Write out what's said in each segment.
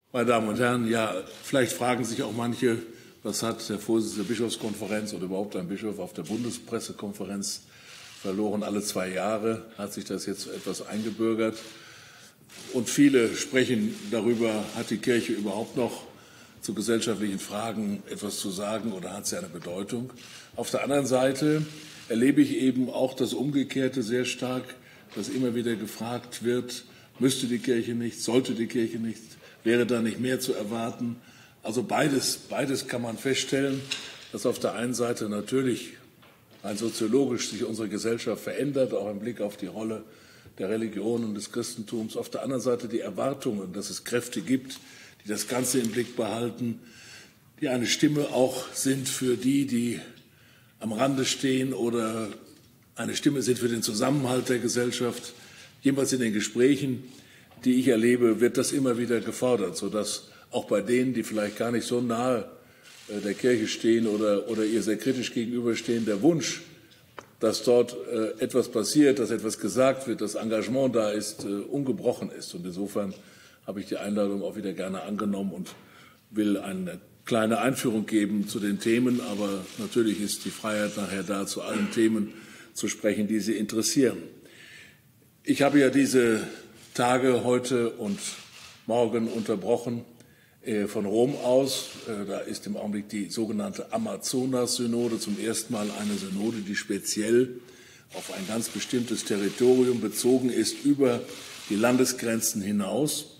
Meine Damen und Herren, ja, vielleicht fragen sich auch manche, was hat der Vorsitzende der Bischofskonferenz oder überhaupt ein Bischof auf der Bundespressekonferenz verloren? Alle 2 Jahre hat sich das jetzt etwas eingebürgert. Und viele sprechen darüber, hat die Kirche überhaupt noch zu gesellschaftlichen Fragen etwas zu sagen oder hat sie eine Bedeutung? Auf der anderen Seite erlebe ich eben auch das Umgekehrte sehr stark, dass immer wieder gefragt wird, müsste die Kirche nicht, sollte die Kirche nicht, wäre da nicht mehr zu erwarten? Also beides kann man feststellen, dass auf der einen Seite natürlich rein soziologisch sich unsere Gesellschaft verändert, auch im Blick auf die Rolle der Religion und des Christentums. Auf der anderen Seite die Erwartungen, dass es Kräfte gibt, die das Ganze im Blick behalten, die eine Stimme auch sind für die, die am Rande stehen oder eine Stimme sind für den Zusammenhalt der Gesellschaft. Jedenfalls in den Gesprächen, die ich erlebe, wird das immer wieder gefordert, sodass auch bei denen, die vielleicht gar nicht so nahe der Kirche stehen oder ihr sehr kritisch gegenüberstehen, der Wunsch, dass dort etwas passiert, dass etwas gesagt wird, dass Engagement da ist, ungebrochen ist. Und insofern habe ich die Einladung auch wieder gerne angenommen und will eine kleine Einführung geben zu den Themen. Aber natürlich ist die Freiheit nachher da, zu allen Themen zu sprechen, die Sie interessieren. Ich habe ja diese Tage heute und morgen unterbrochen von Rom aus. Da ist im Augenblick die sogenannte Amazonas-Synode, zum ersten Mal eine Synode, die speziell auf ein ganz bestimmtes Territorium bezogen ist, über die Landesgrenzen hinaus.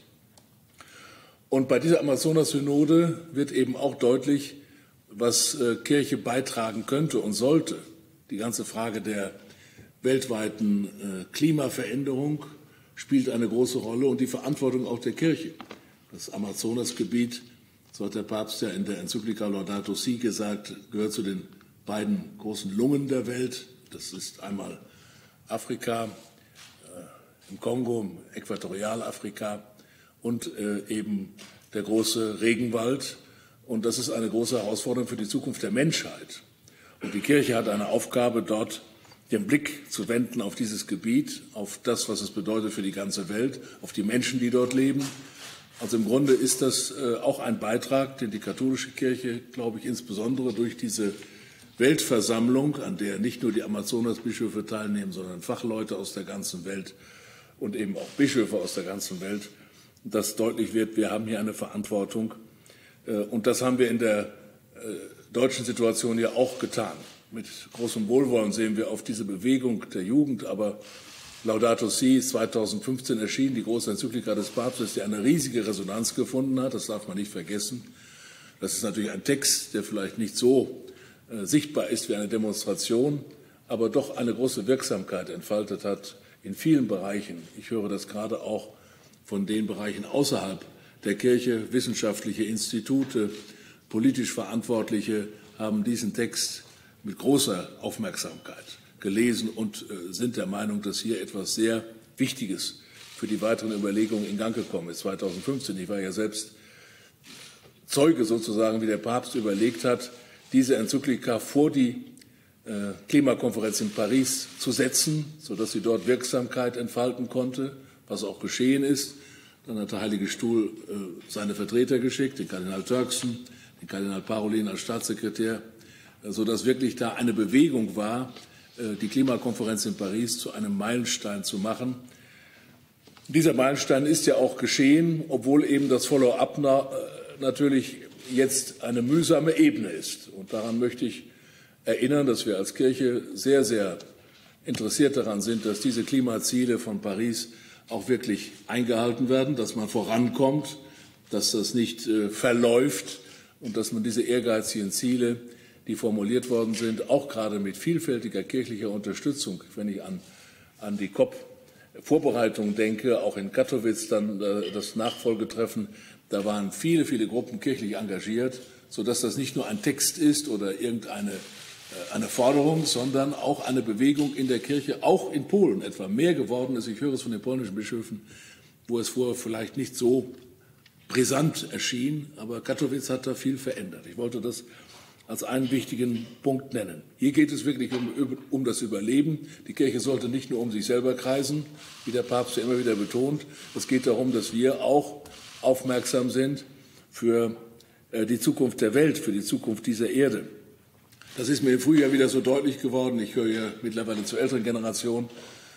Und bei dieser Amazonas-Synode wird eben auch deutlich, was Kirche beitragen könnte und sollte. Die ganze Frage der weltweiten Klimaveränderung spielt eine große Rolle und die Verantwortung auch der Kirche. Das Amazonasgebiet, so hat der Papst ja in der Enzyklika Laudato Si gesagt, gehört zu den beiden großen Lungen der Welt. Das ist einmal Afrika, im Kongo, im Äquatorialafrika und eben der große Regenwald. Und das ist eine große Herausforderung für die Zukunft der Menschheit. Und die Kirche hat eine Aufgabe, dort den Blick zu wenden auf dieses Gebiet, auf das, was es bedeutet für die ganze Welt, auf die Menschen, die dort leben. Also im Grunde ist das auch ein Beitrag, den die katholische Kirche, glaube ich, insbesondere durch diese Weltversammlung, an der nicht nur die Amazonasbischöfe teilnehmen, sondern Fachleute aus der ganzen Welt und eben auch Bischöfe aus der ganzen Welt, dass deutlich wird, wir haben hier eine Verantwortung. Und das haben wir in der deutschen Situation ja auch getan. Mit großem Wohlwollen sehen wir auf diese Bewegung der Jugend, aber Laudato Si ist 2015 erschienen, die große Enzyklika des Papstes, die eine riesige Resonanz gefunden hat. Das darf man nicht vergessen. Das ist natürlich ein Text, der vielleicht nicht so sichtbar ist wie eine Demonstration, aber doch eine große Wirksamkeit entfaltet hat in vielen Bereichen. Ich höre das gerade auch von den Bereichen außerhalb der Kirche. Wissenschaftliche Institute, politisch Verantwortliche haben diesen Text mit großer Aufmerksamkeit gelesen und sind der Meinung, dass hier etwas sehr Wichtiges für die weiteren Überlegungen in Gang gekommen ist. 2015, ich war ja selbst Zeuge sozusagen, wie der Papst überlegt hat, diese Enzyklika vor die Klimakonferenz in Paris zu setzen, sodass sie dort Wirksamkeit entfalten konnte, was auch geschehen ist. Dann hat der Heilige Stuhl seine Vertreter geschickt, den Kardinal Turkson, den Kardinal Parolin als Staatssekretär, sodass wirklich da eine Bewegung war, die Klimakonferenz in Paris zu einem Meilenstein zu machen. Dieser Meilenstein ist ja auch geschehen, obwohl eben das Follow-up natürlich jetzt eine mühsame Ebene ist. Und daran möchte ich erinnern, dass wir als Kirche sehr, sehr interessiert daran sind, dass diese Klimaziele von Paris auch wirklich eingehalten werden, dass man vorankommt, dass das nicht verläuft und dass man diese ehrgeizigen Ziele, die formuliert worden sind, auch gerade mit vielfältiger kirchlicher Unterstützung, wenn ich an die COP-Vorbereitungen denke, auch in Katowice dann das Nachfolgetreffen, da waren viele, viele Gruppen kirchlich engagiert, sodass das nicht nur ein Text ist oder irgendeine Forderung, sondern auch eine Bewegung in der Kirche, auch in Polen etwa mehr geworden ist. Ich höre es von den polnischen Bischöfen, wo es vorher vielleicht nicht so brisant erschien, aber Katowice hat da viel verändert. Ich wollte das als einen wichtigen Punkt nennen. Hier geht es wirklich um das Überleben. Die Kirche sollte nicht nur um sich selber kreisen, wie der Papst ja immer wieder betont. Es geht darum, dass wir auch aufmerksam sind für die Zukunft der Welt, für die Zukunft dieser Erde. Das ist mir im Frühjahr wieder so deutlich geworden. Ich gehöre ja mittlerweile zur älteren Generation,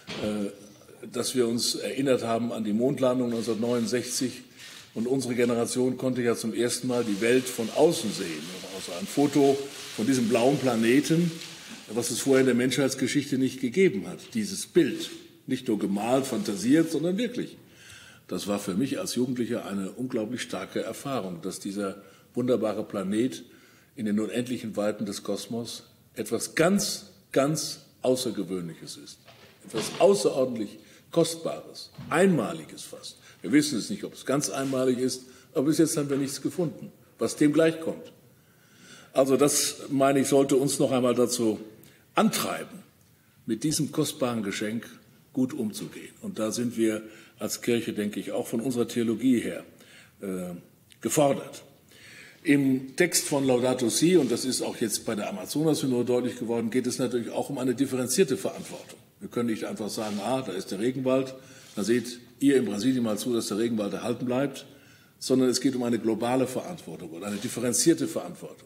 dass wir uns erinnert haben an die Mondlandung 1969. Und unsere Generation konnte ja zum ersten Mal die Welt von außen sehen. Also ein Foto von diesem blauen Planeten, was es vorher in der Menschheitsgeschichte nicht gegeben hat. Dieses Bild, nicht nur gemalt, fantasiert, sondern wirklich. Das war für mich als Jugendlicher eine unglaublich starke Erfahrung, dass dieser wunderbare Planet in den unendlichen Weiten des Kosmos etwas ganz, ganz Außergewöhnliches ist. Etwas außerordentlich Kostbares, Einmaliges fast. Wir wissen es nicht, ob es ganz einmalig ist, aber bis jetzt haben wir nichts gefunden, was dem gleichkommt. Also das, meine ich, sollte uns noch einmal dazu antreiben, mit diesem kostbaren Geschenk gut umzugehen. Und da sind wir als Kirche, denke ich, auch von unserer Theologie her gefordert. Im Text von Laudato Si, und das ist auch jetzt bei der Amazonas-Synode deutlich geworden, geht es natürlich auch um eine differenzierte Verantwortung. Wir können nicht einfach sagen, da ist der Regenwald, da seht ihr in Brasilien mal zu, dass der Regenwald erhalten bleibt, sondern es geht um eine globale Verantwortung oder eine differenzierte Verantwortung.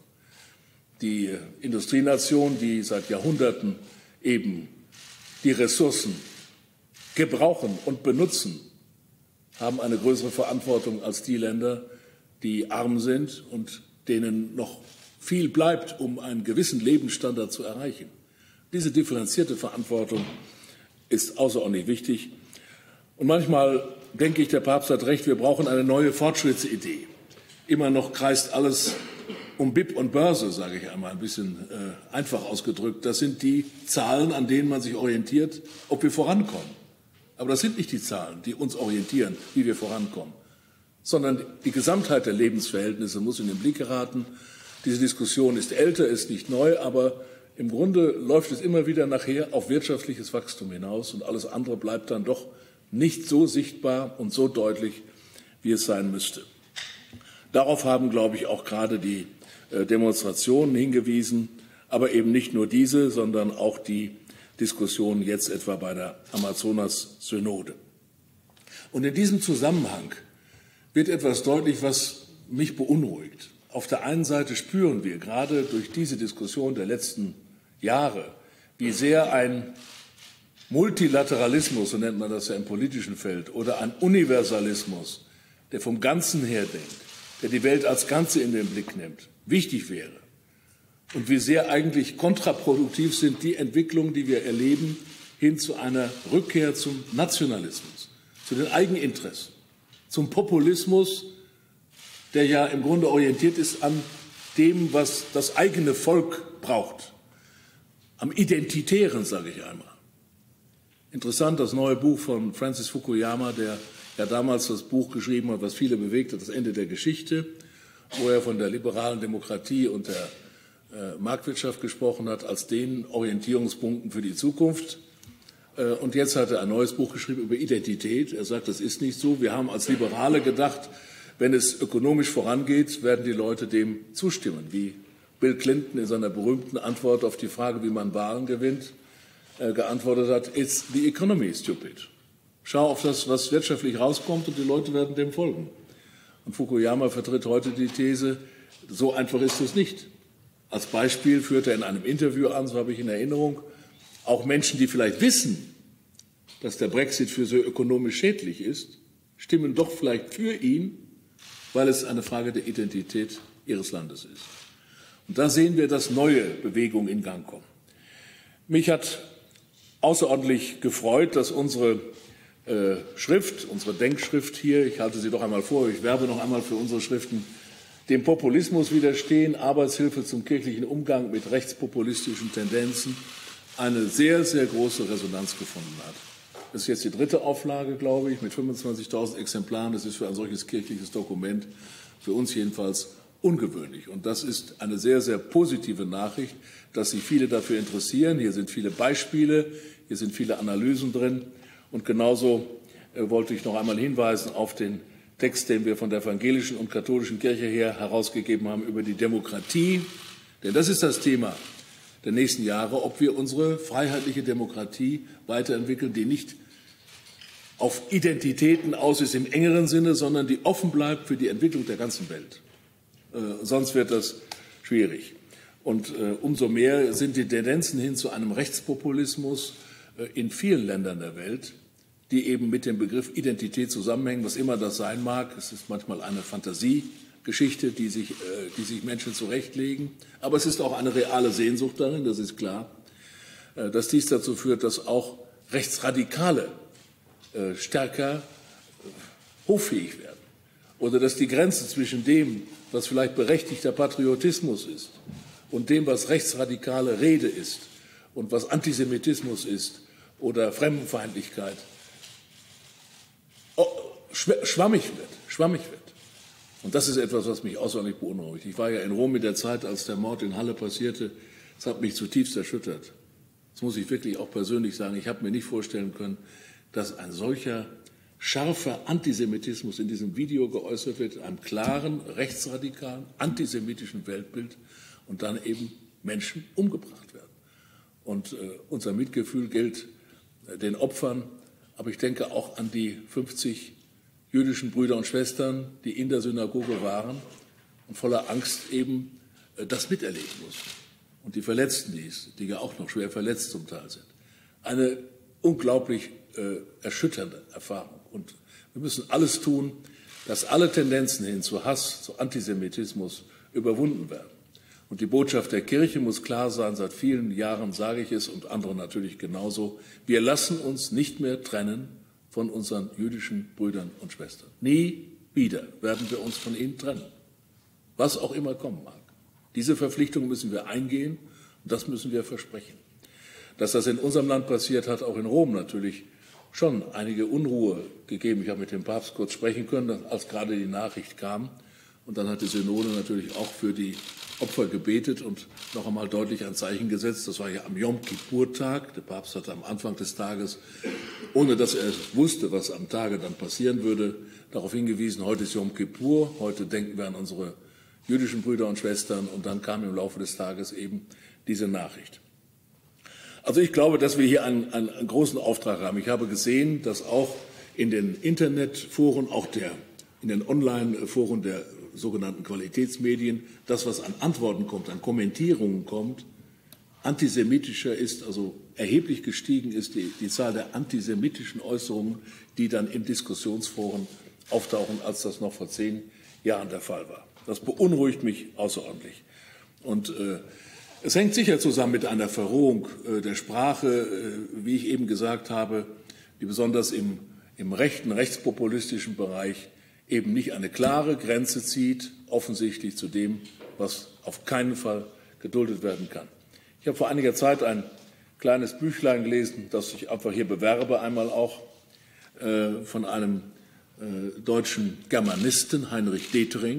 Die Industrienation, die seit Jahrhunderten eben die Ressourcen gebrauchen und benutzen, haben eine größere Verantwortung als die Länder, die arm sind und denen noch viel bleibt, um einen gewissen Lebensstandard zu erreichen. Diese differenzierte Verantwortung ist außerordentlich wichtig. Und manchmal denke ich, der Papst hat recht, wir brauchen eine neue Fortschrittsidee. Immer noch kreist alles um BIP und Börse, sage ich einmal ein bisschen einfach ausgedrückt. Das sind die Zahlen, an denen man sich orientiert, ob wir vorankommen. Aber das sind nicht die Zahlen, die uns orientieren, wie wir vorankommen, sondern die Gesamtheit der Lebensverhältnisse muss in den Blick geraten. Diese Diskussion ist älter, ist nicht neu, aber im Grunde läuft es immer wieder nachher auf wirtschaftliches Wachstum hinaus und alles andere bleibt dann doch nicht so sichtbar und so deutlich, wie es sein müsste. Darauf haben, glaube ich, auch gerade die Demonstrationen hingewiesen, aber eben nicht nur diese, sondern auch die Diskussion jetzt etwa bei der Amazonas-Synode. Und in diesem Zusammenhang wird etwas deutlich, was mich beunruhigt. Auf der einen Seite spüren wir gerade durch diese Diskussion der letzten Jahre, wie sehr ein Multilateralismus, so nennt man das ja im politischen Feld, oder ein Universalismus, der vom Ganzen her denkt, der die Welt als Ganze in den Blick nimmt, wichtig wäre. Und wie sehr eigentlich kontraproduktiv sind die Entwicklungen, die wir erleben, hin zu einer Rückkehr zum Nationalismus, zu den Eigeninteressen, zum Populismus, der ja im Grunde orientiert ist an dem, was das eigene Volk braucht, am Identitären, sage ich einmal. Interessant, das neue Buch von Francis Fukuyama, der ja damals das Buch geschrieben hat, was viele bewegt hat, das Ende der Geschichte, wo er von der liberalen Demokratie und der Marktwirtschaft gesprochen hat, als den Orientierungspunkten für die Zukunft. Und jetzt hat er ein neues Buch geschrieben über Identität. Er sagt, das ist nicht so. Wir haben als Liberale gedacht, wenn es ökonomisch vorangeht, werden die Leute dem zustimmen, wie Bill Clinton in seiner berühmten Antwort auf die Frage, wie man Wahlen gewinnt, geantwortet hat, it's the economy, stupid. Schau auf das, was wirtschaftlich rauskommt, und die Leute werden dem folgen. Und Fukuyama vertritt heute die These, so einfach ist es nicht. Als Beispiel führt er in einem Interview an, so habe ich in Erinnerung, auch Menschen, die vielleicht wissen, dass der Brexit für sie ökonomisch schädlich ist, stimmen doch vielleicht für ihn, weil es eine Frage der Identität ihres Landes ist. Und da sehen wir, dass neue Bewegungen in Gang kommen. Mich hat außerordentlich gefreut, dass unsere Schrift, unsere Denkschrift hier, ich halte sie doch einmal vor, ich werbe noch einmal für unsere Schriften, dem Populismus widerstehen, Arbeitshilfe zum kirchlichen Umgang mit rechtspopulistischen Tendenzen, eine sehr, sehr große Resonanz gefunden hat. Das ist jetzt die 3. Auflage, glaube ich, mit 25.000 Exemplaren. Das ist für ein solches kirchliches Dokument für uns jedenfalls ungewöhnlich. Und das ist eine sehr, sehr positive Nachricht, dass sich viele dafür interessieren. Hier sind viele Beispiele, hier sind viele Analysen drin. Und genauso wollte ich noch einmal hinweisen auf den Text, den wir von der evangelischen und katholischen Kirche her herausgegeben haben über die Demokratie. Denn das ist das Thema der nächsten Jahre, ob wir unsere freiheitliche Demokratie weiterentwickeln, die nicht auf Identitäten aus ist im engeren Sinne, sondern die offen bleibt für die Entwicklung der ganzen Welt. Sonst wird das schwierig. Und umso mehr sind die Tendenzen hin zu einem Rechtspopulismus in vielen Ländern der Welt, die eben mit dem Begriff Identität zusammenhängen, was immer das sein mag. Es ist manchmal eine Fantasiegeschichte, die sich Menschen zurechtlegen. Aber es ist auch eine reale Sehnsucht darin, das ist klar, dass dies dazu führt, dass auch Rechtsradikale stärker hoffähig werden. Oder dass die Grenze zwischen dem, was vielleicht berechtigter Patriotismus ist, und dem, was rechtsradikale Rede ist und was Antisemitismus ist oder Fremdenfeindlichkeit, schwammig wird. Und das ist etwas, was mich außerordentlich beunruhigt. Ich war ja in Rom in der Zeit, als der Mord in Halle passierte. Das hat mich zutiefst erschüttert. Das muss ich wirklich auch persönlich sagen. Ich habe mir nicht vorstellen können, dass ein solcher scharfer Antisemitismus in diesem Video geäußert wird, in einem klaren, rechtsradikalen, antisemitischen Weltbild und dann eben Menschen umgebracht werden. Und unser Mitgefühl gilt den Opfern, aber ich denke auch an die 50 jüdischen Brüder und Schwestern, die in der Synagoge waren und voller Angst eben das miterleben mussten. Und die Verletzten, die ja auch noch schwer verletzt zum Teil sind. Eine unglaublich erschütternde Erfahrung. Und wir müssen alles tun, dass alle Tendenzen hin zu Hass, zu Antisemitismus überwunden werden. Und die Botschaft der Kirche muss klar sein, seit vielen Jahren sage ich es und andere natürlich genauso, wir lassen uns nicht mehr trennen von unseren jüdischen Brüdern und Schwestern. Nie wieder werden wir uns von ihnen trennen, was auch immer kommen mag. Diese Verpflichtung müssen wir eingehen und das müssen wir versprechen. Dass das in unserem Land passiert, hat auch in Rom natürlich schon einige Unruhe gegeben. Ich habe mit dem Papst kurz sprechen können, als gerade die Nachricht kam. Und dann hat die Synode natürlich auch für die Opfer gebetet und noch einmal deutlich ein Zeichen gesetzt. Das war ja am Yom Kippur-Tag. Der Papst hatte am Anfang des Tages, ohne dass er wusste, was am Tage dann passieren würde, darauf hingewiesen, heute ist Yom Kippur, heute denken wir an unsere jüdischen Brüder und Schwestern. Und dann kam im Laufe des Tages eben diese Nachricht. Also ich glaube, dass wir hier einen großen Auftrag haben. Ich habe gesehen, dass auch in den Internetforen, auch in den Online-Foren der sogenannten Qualitätsmedien, das, was an Antworten kommt, an Kommentierungen kommt, antisemitischer ist, also erheblich gestiegen ist die Zahl der antisemitischen Äußerungen, die dann in Diskussionsforen auftauchen, als das noch vor 10 Jahren der Fall war. Das beunruhigt mich außerordentlich. Und es hängt sicher zusammen mit einer Verrohung der Sprache, wie ich eben gesagt habe, die besonders im rechten, rechtspopulistischen Bereich eben nicht eine klare Grenze zieht, offensichtlich zu dem, was auf keinen Fall geduldet werden kann. Ich habe vor einiger Zeit ein kleines Büchlein gelesen, das ich einfach hier bewerbe, einmal auch von einem deutschen Germanisten, Heinrich Detering,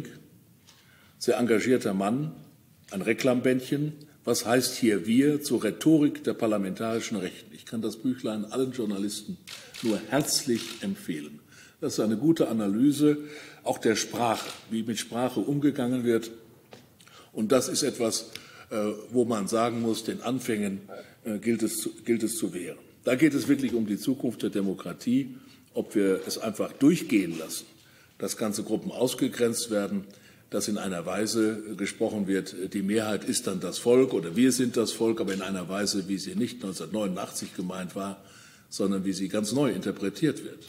sehr engagierter Mann, ein Reklambändchen. Was heißt hier wir zur Rhetorik der parlamentarischen Rechten? Ich kann das Büchlein allen Journalisten nur herzlich empfehlen. Das ist eine gute Analyse auch der Sprache, wie mit Sprache umgegangen wird. Und das ist etwas, wo man sagen muss, den Anfängen gilt es zu wehren. Da geht es wirklich um die Zukunft der Demokratie, ob wir es einfach durchgehen lassen, dass ganze Gruppen ausgegrenzt werden, dass in einer Weise gesprochen wird, die Mehrheit ist dann das Volk oder wir sind das Volk, aber in einer Weise, wie sie nicht 1989 gemeint war, sondern wie sie ganz neu interpretiert wird.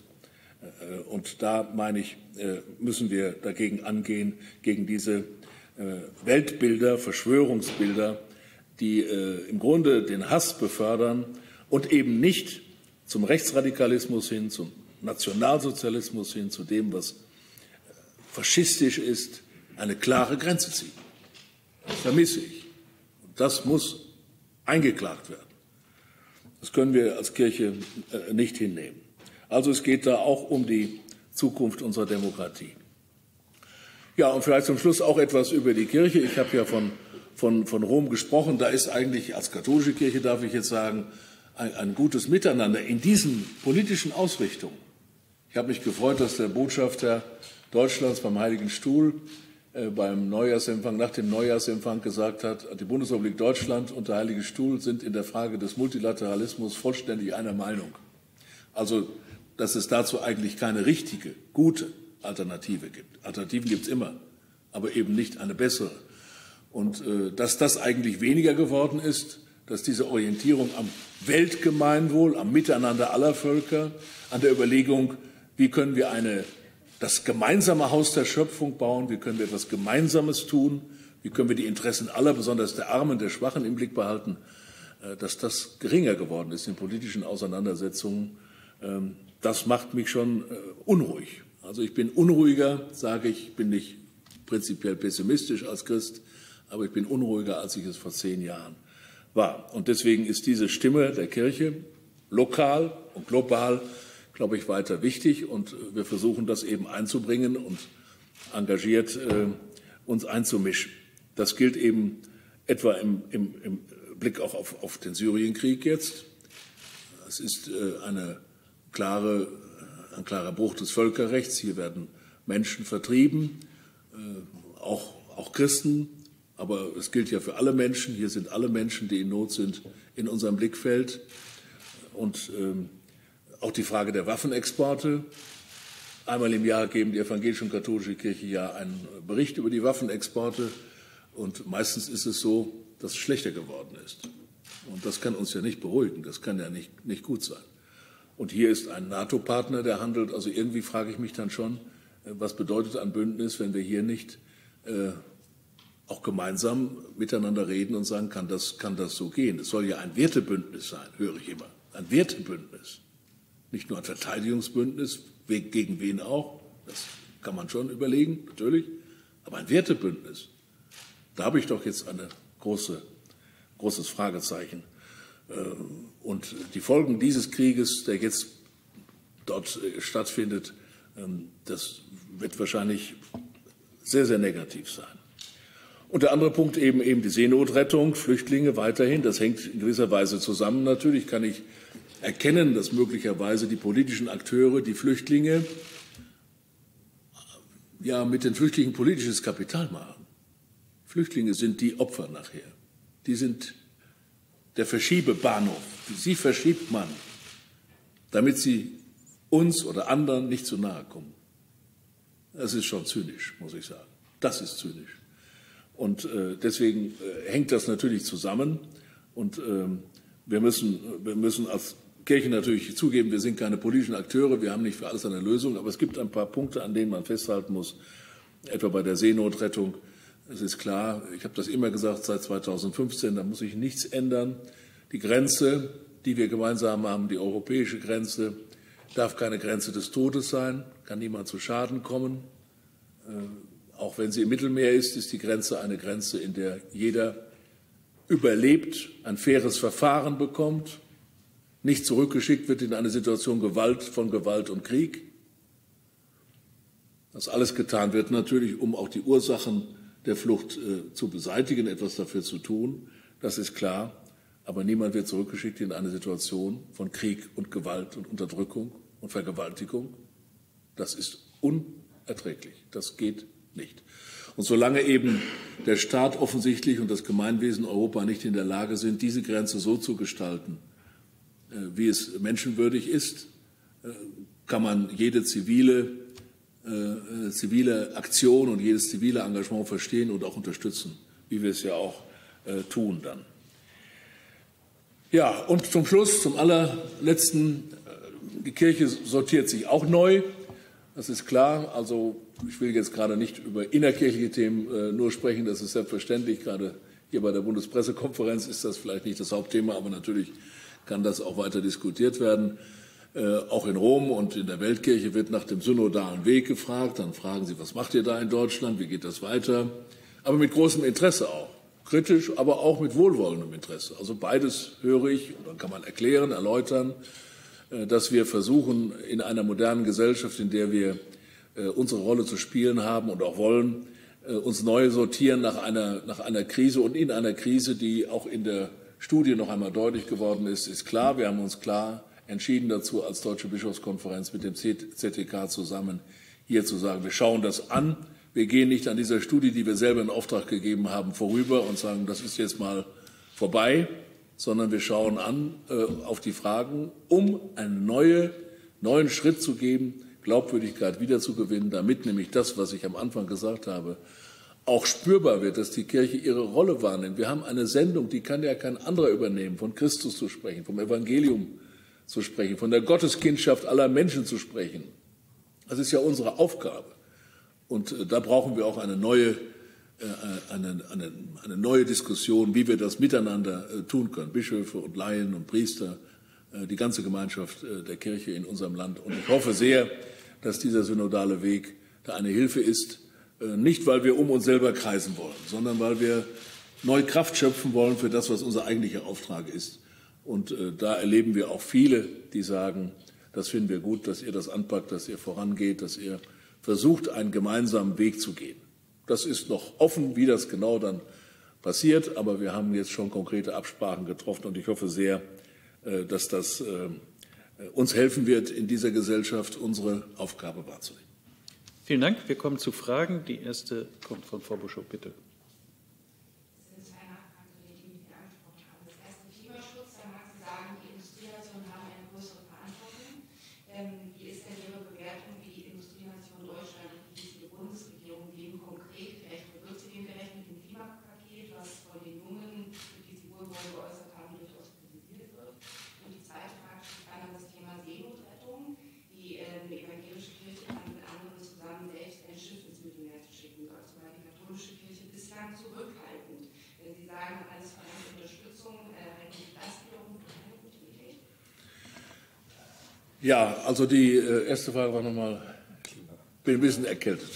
Und da, meine ich, müssen wir dagegen angehen, gegen diese Weltbilder, Verschwörungsbilder, die im Grunde den Hass befördern und eben nicht zum Rechtsradikalismus hin, zum Nationalsozialismus hin, zu dem, was faschistisch ist, eine klare Grenze ziehen. Das vermisse ich. Und das muss eingeklagt werden. Das können wir als Kirche nicht hinnehmen. Also es geht da auch um die Zukunft unserer Demokratie. Ja, und vielleicht zum Schluss auch etwas über die Kirche. Ich habe ja von Rom gesprochen. Da ist eigentlich als katholische Kirche, darf ich jetzt sagen, ein gutes Miteinander in diesen politischen Ausrichtungen. Ich habe mich gefreut, dass der Botschafter Deutschlands beim Heiligen Stuhl beim Neujahrsempfang, nach dem Neujahrsempfang gesagt hat, die Bundesrepublik Deutschland und der Heilige Stuhl sind in der Frage des Multilateralismus vollständig einer Meinung. Also dass es dazu eigentlich keine richtige, gute Alternative gibt. Alternativen gibt es immer, aber eben nicht eine bessere. Und dass das eigentlich weniger geworden ist, dass diese Orientierung am Weltgemeinwohl, am Miteinander aller Völker, an der Überlegung, wie können wir das gemeinsame Haus der Schöpfung bauen, wie können wir etwas Gemeinsames tun, wie können wir die Interessen aller, besonders der Armen, der Schwachen im Blick behalten, dass das geringer geworden ist in politischen Auseinandersetzungen. Das macht mich schon unruhig. Also ich bin unruhiger, sage ich, bin nicht prinzipiell pessimistisch als Christ, aber ich bin unruhiger, als ich es vor 10 Jahren war. Und deswegen ist diese Stimme der Kirche lokal und global, glaube ich, weiter wichtig. Und wir versuchen das eben einzubringen und engagiert uns einzumischen. Das gilt eben etwa im Blick auch auf den Syrienkrieg jetzt. Es ist ein klarer Bruch des Völkerrechts. Hier werden Menschen vertrieben, auch Christen. Aber es gilt ja für alle Menschen. Hier sind alle Menschen, die in Not sind, in unserem Blickfeld. Und auch die Frage der Waffenexporte. Einmal im Jahr geben die evangelische und katholische Kirche ja einen Bericht über die Waffenexporte. Und meistens ist es so, dass es schlechter geworden ist. Und das kann uns ja nicht beruhigen. Das kann ja nicht gut sein. Und hier ist ein NATO-Partner, der handelt. Also irgendwie frage ich mich dann schon, was bedeutet ein Bündnis, wenn wir hier nicht auch gemeinsam miteinander reden und sagen, kann das so gehen? Es soll ja ein Wertebündnis sein, höre ich immer. Ein Wertebündnis. Nicht nur ein Verteidigungsbündnis, gegen wen auch. Das kann man schon überlegen, natürlich. Aber ein Wertebündnis. Da habe ich doch jetzt ein großes Fragezeichen. Und die Folgen dieses Krieges, der jetzt dort stattfindet, das wird wahrscheinlich sehr, sehr negativ sein. Und der andere Punkt eben die Seenotrettung, Flüchtlinge weiterhin. Das hängt in gewisser Weise zusammen. Natürlich kann ich erkennen, dass möglicherweise die politischen Akteure die Flüchtlinge ja mit den Flüchtlingen politisches Kapital machen. Flüchtlinge sind die Opfer nachher. Die sind der Verschiebebahnhof. Sie verschiebt man, damit sie uns oder anderen nicht zu nahe kommen. Das ist schon zynisch, muss ich sagen. Das ist zynisch. Und deswegen hängt das natürlich zusammen. Und wir müssen als Kirche natürlich zugeben, wir sind keine politischen Akteure, wir haben nicht für alles eine Lösung. Aber es gibt ein paar Punkte, an denen man festhalten muss, etwa bei der Seenotrettung. Es ist klar, ich habe das immer gesagt, seit 2015, da muss sich nichts ändern. Die Grenze, die wir gemeinsam haben, die europäische Grenze, darf keine Grenze des Todes sein, kann niemand zu Schaden kommen. Auch wenn sie im Mittelmeer ist die Grenze eine Grenze, in der jeder überlebt, ein faires Verfahren bekommt, nicht zurückgeschickt wird in eine Situation von Gewalt und Krieg. Das alles getan wird natürlich, um auch die Ursachen der Flucht zu beseitigen, etwas dafür zu tun. Das ist klar. Aber niemand wird zurückgeschickt in eine Situation von Krieg und Gewalt und Unterdrückung und Vergewaltigung. Das ist unerträglich. Das geht nicht. Und solange eben der Staat offensichtlich und das Gemeinwesen Europa nicht in der Lage sind, diese Grenze so zu gestalten, wie es menschenwürdig ist, kann man jede zivile Aktion und jedes zivile Engagement verstehen und auch unterstützen, wie wir es ja auch tun dann. Ja, und zum Schluss, zum allerletzten, die Kirche sortiert sich auch neu, das ist klar. Also ich will jetzt gerade nicht über innerkirchliche Themen nur sprechen, das ist selbstverständlich. Gerade hier bei der Bundespressekonferenz ist das vielleicht nicht das Hauptthema, aber natürlich kann das auch weiter diskutiert werden. Auch in Rom und in der Weltkirche wird nach dem synodalen Weg gefragt. Dann fragen sie, was macht ihr da in Deutschland, wie geht das weiter? Aber mit großem Interesse auch. Kritisch, aber auch mit wohlwollendem Interesse. Also beides höre ich, und dann kann man erklären, erläutern, dass wir versuchen, in einer modernen Gesellschaft, in der wir unsere Rolle zu spielen haben und auch wollen, uns neu sortieren nach einer Krise und in einer Krise, die auch in der Studie noch einmal deutlich geworden ist, ist klar, wir haben uns klar entschieden dazu, als Deutsche Bischofskonferenz mit dem ZTK zusammen hier zu sagen, wir schauen das an. Wir gehen nicht an dieser Studie, die wir selber in Auftrag gegeben haben, vorüber und sagen, das ist jetzt mal vorbei, sondern wir schauen an auf die Fragen, um eine neue neuen Schritt zu geben, Glaubwürdigkeit wiederzugewinnen, damit nämlich das, was ich am Anfang gesagt habe, auch spürbar wird, dass die Kirche ihre Rolle wahrnimmt. Wir haben eine Sendung, die kann ja kein anderer übernehmen, von Christus zu sprechen, vom Evangelium zu sprechen, von der Gotteskindschaft aller Menschen zu sprechen. Das ist ja unsere Aufgabe. Und da brauchen wir auch eine neue Diskussion, wie wir das miteinander tun können. Bischöfe und Laien und Priester, die ganze Gemeinschaft der Kirche in unserem Land. Und ich hoffe sehr, dass dieser synodale Weg da eine Hilfe ist. Nicht, weil wir um uns selber kreisen wollen, sondern weil wir neue Kraft schöpfen wollen für das, was unser eigentlicher Auftrag ist. Und da erleben wir auch viele, die sagen, das finden wir gut, dass ihr das anpackt, dass ihr vorangeht, dass ihr versucht, einen gemeinsamen Weg zu gehen. Das ist noch offen, wie das genau dann passiert, aber wir haben jetzt schon konkrete Absprachen getroffen und ich hoffe sehr, dass das uns helfen wird, in dieser Gesellschaft unsere Aufgabe wahrzunehmen. Vielen Dank. Wir kommen zu Fragen. Die erste kommt von Frau Buschow, bitte. Das sind zwei Nachfragen, die wir angesprochen haben. Das erste Klimaschutz, da mag Sie sagen, die Industrienationen haben eine größere Verantwortung. Wie ist denn Ihre Bewertung, wie die Industrienation Deutschland und die Bundesregierung dem konkret gerecht wird? Sie dem gerecht mit dem Klimapaket, was von den Jungen, die Sie wohlwollend geäußert haben, durchaus kritisiert wird? Und die zweite Frage steht dann an das Thema Seenotrettung. Die evangelische Kirche kann mit anderen zusammen selbst ein Schiff ins Mittelmeer zu schicken. Dort war die katholische Kirche bislang zurückhaltend. Wenn Sie sagen, alles verlangt Unterstützung, halten Sie das wiederum für eine gute Idee? Ja, also die erste Frage war nochmal, ich bin ein bisschen erkältet.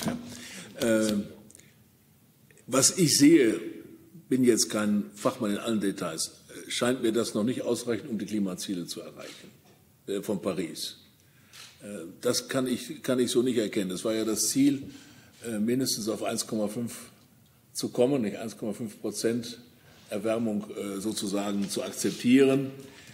Was ich sehe, bin jetzt kein Fachmann in allen Details, scheint mir das noch nicht ausreichend, um die Klimaziele zu erreichen von Paris. Das kann ich so nicht erkennen. Das war ja das Ziel, mindestens auf 1,5 zu kommen, nicht 1,5% Erwärmung sozusagen zu akzeptieren.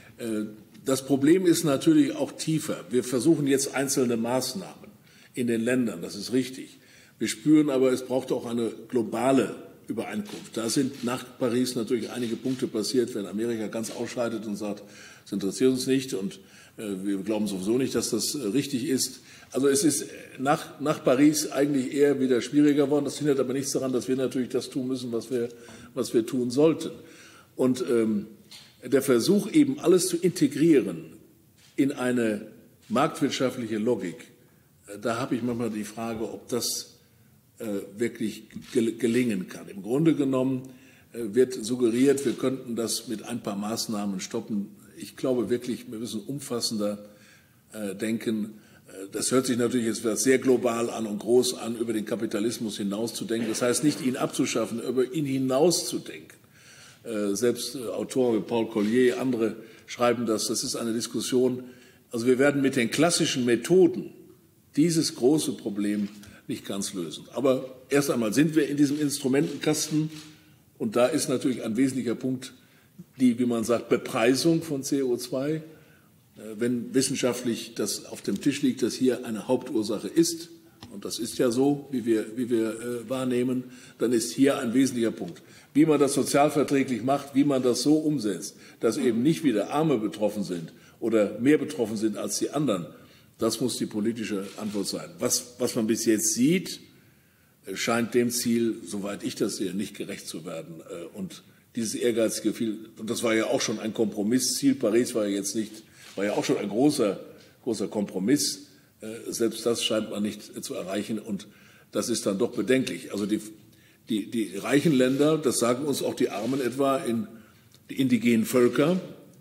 Das Problem ist natürlich auch tiefer. Wir versuchen jetzt einzelne Maßnahmen in den Ländern, das ist richtig. Wir spüren aber, es braucht auch eine globale Übereinkunft. Da sind nach Paris natürlich einige Punkte passiert, wenn Amerika ganz ausscheidet und sagt, das interessiert uns nicht und wir glauben sowieso nicht, dass das richtig ist. Also es ist nach Paris eigentlich eher wieder schwieriger geworden. Das hindert aber nichts daran, dass wir natürlich das tun müssen, was wir tun sollten. Und der Versuch, eben alles zu integrieren in eine marktwirtschaftliche Logik, da habe ich manchmal die Frage, ob das wirklich gelingen kann. Im Grunde genommen wird suggeriert, wir könnten das mit ein paar Maßnahmen stoppen. Ich glaube wirklich, wir müssen umfassender denken. Das hört sich natürlich jetzt sehr global an und groß an, über den Kapitalismus hinauszudenken. Das heißt nicht, ihn abzuschaffen, über ihn hinauszudenken. Selbst Autoren wie Paul Collier, andere schreiben das. Das ist eine Diskussion. Also wir werden mit den klassischen Methoden dieses große Problem nicht ganz lösen. Aber erst einmal sind wir in diesem Instrumentenkasten und da ist natürlich ein wesentlicher Punkt die, wie man sagt, Bepreisung von CO2. Wenn wissenschaftlich das auf dem Tisch liegt, dass hier eine Hauptursache ist, und das ist ja so, wie wir wahrnehmen, dann ist hier ein wesentlicher Punkt. Wie man das sozialverträglich macht, wie man das so umsetzt, dass eben nicht wieder Arme betroffen sind oder mehr betroffen sind als die anderen, das muss die politische Antwort sein. Was man bis jetzt sieht, scheint dem Ziel, soweit ich das sehe, nicht gerecht zu werden. Und dieses ehrgeizige Ziel, und das war ja auch schon ein Kompromissziel, Paris war ja auch schon ein großer Kompromiss. Selbst das scheint man nicht zu erreichen und das ist dann doch bedenklich. Also die reichen Länder, das sagen uns auch die Armen etwa, die indigenen Völker,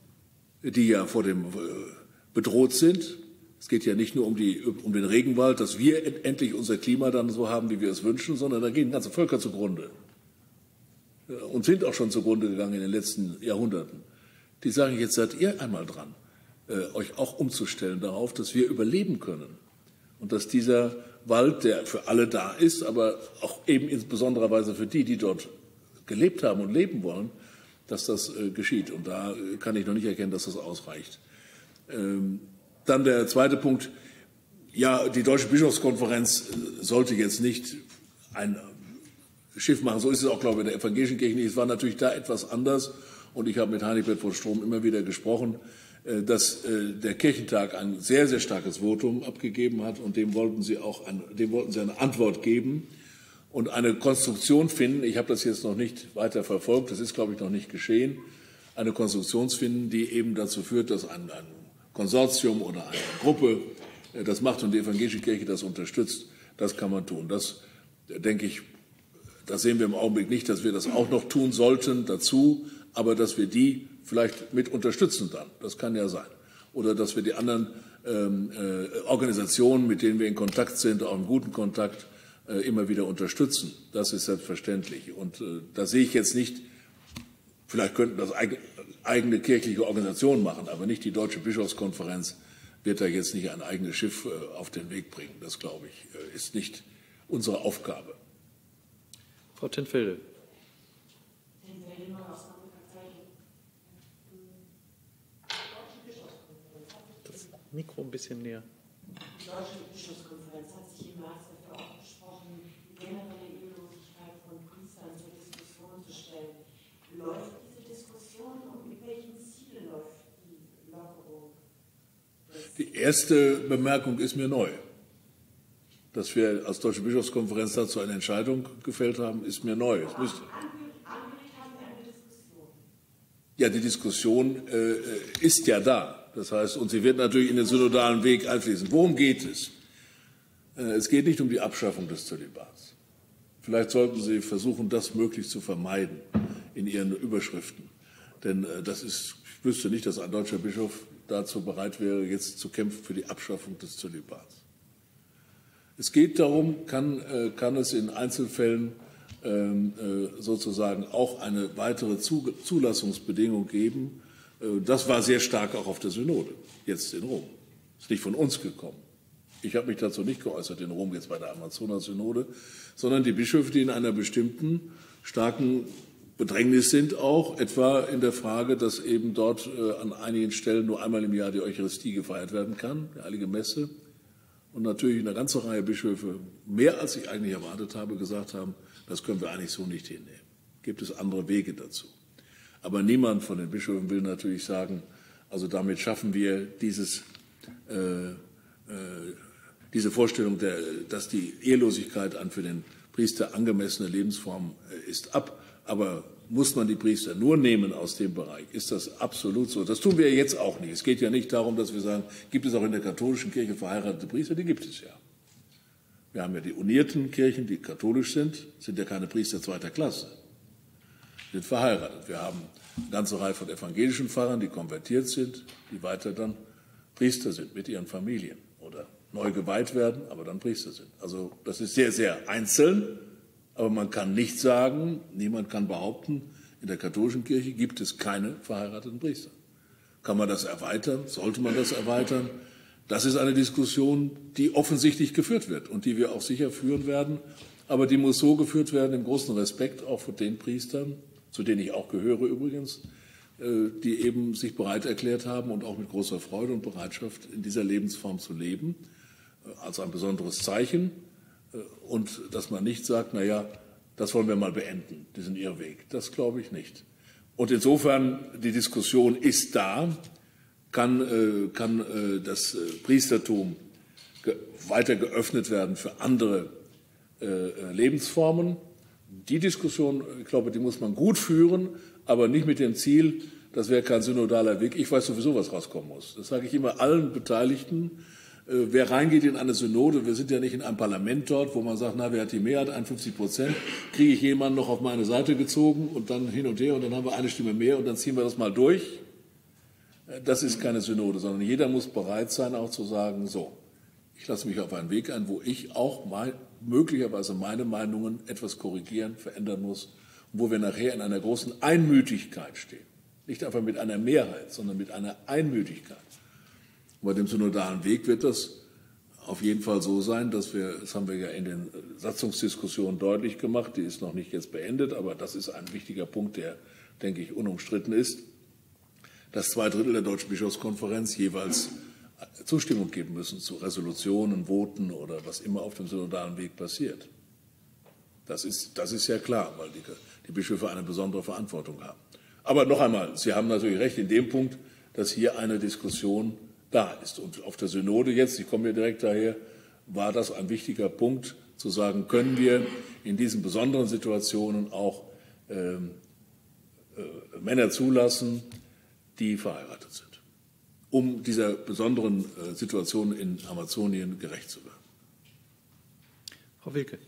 die ja vor dem bedroht sind. Es geht ja nicht nur um den Regenwald, dass wir endlich unser Klima dann so haben, wie wir es wünschen, sondern da gehen ganze Völker zugrunde und sind auch schon zugrunde gegangen in den letzten Jahrhunderten. Die sagen, jetzt seid ihr einmal dran, euch auch umzustellen darauf, dass wir überleben können und dass dieser Wald, der für alle da ist, aber auch eben in besonderer Weise für die dort gelebt haben und leben wollen, dass das geschieht. Und da kann ich noch nicht erkennen, dass das ausreicht. Dann der zweite Punkt. Ja, die Deutsche Bischofskonferenz sollte jetzt nicht ein Schiff machen. So ist es auch, glaube ich, in der evangelischen Kirche nicht. Es war natürlich da etwas anders. Und ich habe mit Heinrich von Strom immer wieder gesprochen. dass der Kirchentag ein sehr, sehr starkes Votum abgegeben hat und dem wollten Sie eine Antwort geben und eine Konstruktion finden. Ich habe das jetzt noch nicht weiter verfolgt, das ist, glaube ich, noch nicht geschehen. Eine Konstruktion finden, die eben dazu führt, dass ein Konsortium oder eine Gruppe das macht und die evangelische Kirche das unterstützt. Das kann man tun. Das, denke ich, das sehen wir im Augenblick nicht, dass wir das auch noch tun sollten dazu, aber dass wir die vielleicht mit unterstützen dann. Das kann ja sein. Oder dass wir die anderen Organisationen, mit denen wir in Kontakt sind, auch in guten Kontakt, immer wieder unterstützen. Das ist selbstverständlich. Und da sehe ich jetzt nicht, vielleicht könnten das eigene kirchliche Organisationen machen, aber nicht die Deutsche Bischofskonferenz wird da jetzt nicht ein eigenes Schiff auf den Weg bringen. Das, glaube ich, ist nicht unsere Aufgabe. Frau Tenfelde. Das Mikro ein bisschen näher. Die Deutsche Bischofskonferenz hat sich im März dafür ausgesprochen, die generelle Ehelosigkeit von Priestern zur Diskussion zu stellen. Läuft diese Diskussion und mit welchen Zielen läuft die Lockerung? Die erste Bemerkung ist mir neu. Dass wir als Deutsche Bischofskonferenz dazu eine Entscheidung gefällt haben, ist mir neu. Angeregt haben wir eine Diskussion. Ja, die Diskussion ist ja da. Das heißt, und sie wird natürlich in den synodalen Weg einfließen. Worum geht es? Es geht nicht um die Abschaffung des Zölibats. Vielleicht sollten Sie versuchen, das möglichst zu vermeiden in Ihren Überschriften. Denn ich wüsste nicht, dass ein deutscher Bischof dazu bereit wäre, jetzt zu kämpfen für die Abschaffung des Zölibats. Es geht darum, kann es in Einzelfällen sozusagen auch eine weitere Zulassungsbedingung geben. Das war sehr stark auch auf der Synode, jetzt in Rom. Ist nicht von uns gekommen. Ich habe mich dazu nicht geäußert in Rom, jetzt bei der Amazonas-Synode, sondern die Bischöfe, die in einer bestimmten starken Bedrängnis sind, auch etwa in der Frage, dass eben dort an einigen Stellen nur einmal im Jahr die Eucharistie gefeiert werden kann, die Heilige Messe. Und natürlich eine ganze Reihe Bischöfe, mehr als ich eigentlich erwartet habe, gesagt haben, das können wir eigentlich so nicht hinnehmen. Gibt es andere Wege dazu. Aber niemand von den Bischöfen will natürlich sagen, also damit schaffen wir diese Vorstellung, dass die Ehelosigkeit an für den Priester angemessene Lebensform ist, ab. Aber muss man die Priester nur nehmen aus dem Bereich? Ist das absolut so? Das tun wir jetzt auch nicht. Es geht ja nicht darum, dass wir sagen, gibt es auch in der katholischen Kirche verheiratete Priester? Die gibt es ja. Wir haben ja die unierten Kirchen, die katholisch sind ja keine Priester zweiter Klasse. Sind verheiratet. Wir haben eine ganze Reihe von evangelischen Pfarrern, die konvertiert sind, die weiter dann Priester sind mit ihren Familien oder neu geweiht werden, aber dann Priester sind. Also das ist sehr, sehr einzeln, aber man kann nicht sagen, niemand kann behaupten, in der katholischen Kirche gibt es keine verheirateten Priester. Kann man das erweitern? Sollte man das erweitern? Das ist eine Diskussion, die offensichtlich geführt wird und die wir auch sicher führen werden. Aber die muss so geführt werden, im großen Respekt auch vor den Priestern, zu denen ich auch gehöre übrigens, die eben sich bereit erklärt haben und auch mit großer Freude und Bereitschaft in dieser Lebensform zu leben, als ein besonderes Zeichen. Und dass man nicht sagt, na ja, das wollen wir mal beenden, diesen Irrweg. Das glaube ich nicht. Und insofern, die Diskussion ist da, kann das Priestertum weiter geöffnet werden für andere Lebensformen. Die Diskussion, ich glaube, die muss man gut führen, aber nicht mit dem Ziel, das wäre kein synodaler Weg. Ich weiß sowieso, was rauskommen muss. Das sage ich immer allen Beteiligten. Wer reingeht in eine Synode, wir sind ja nicht in einem Parlament dort, wo man sagt, na, wer hat die Mehrheit, 51%, kriege ich jemanden noch auf meine Seite gezogen und dann hin und her und dann haben wir eine Stimme mehr und dann ziehen wir das mal durch. Das ist keine Synode, sondern jeder muss bereit sein, auch zu sagen, so, ich lasse mich auf einen Weg ein, wo ich auch möglicherweise meine Meinungen etwas korrigieren, verändern muss und wo wir nachher in einer großen Einmütigkeit stehen. Nicht einfach mit einer Mehrheit, sondern mit einer Einmütigkeit. Bei dem synodalen Weg wird das auf jeden Fall so sein, dass das haben wir ja in den Satzungsdiskussionen deutlich gemacht, die ist noch nicht jetzt beendet, aber das ist ein wichtiger Punkt, der, denke ich, unumstritten ist, dass 2/3 der Deutschen Bischofskonferenz jeweils Zustimmung geben müssen zu Resolutionen, Voten oder was immer auf dem synodalen Weg passiert. Das ist ja klar, weil die Bischöfe eine besondere Verantwortung haben. Aber noch einmal, Sie haben natürlich recht in dem Punkt, dass hier eine Diskussion da ist. Und auf der Synode jetzt, ich komme ja direkt daher, war das ein wichtiger Punkt, zu sagen, können wir in diesen besonderen Situationen auch Männer zulassen, die verheiratet sind, um dieser besonderen Situation in Amazonien gerecht zu werden. Frau Wilke.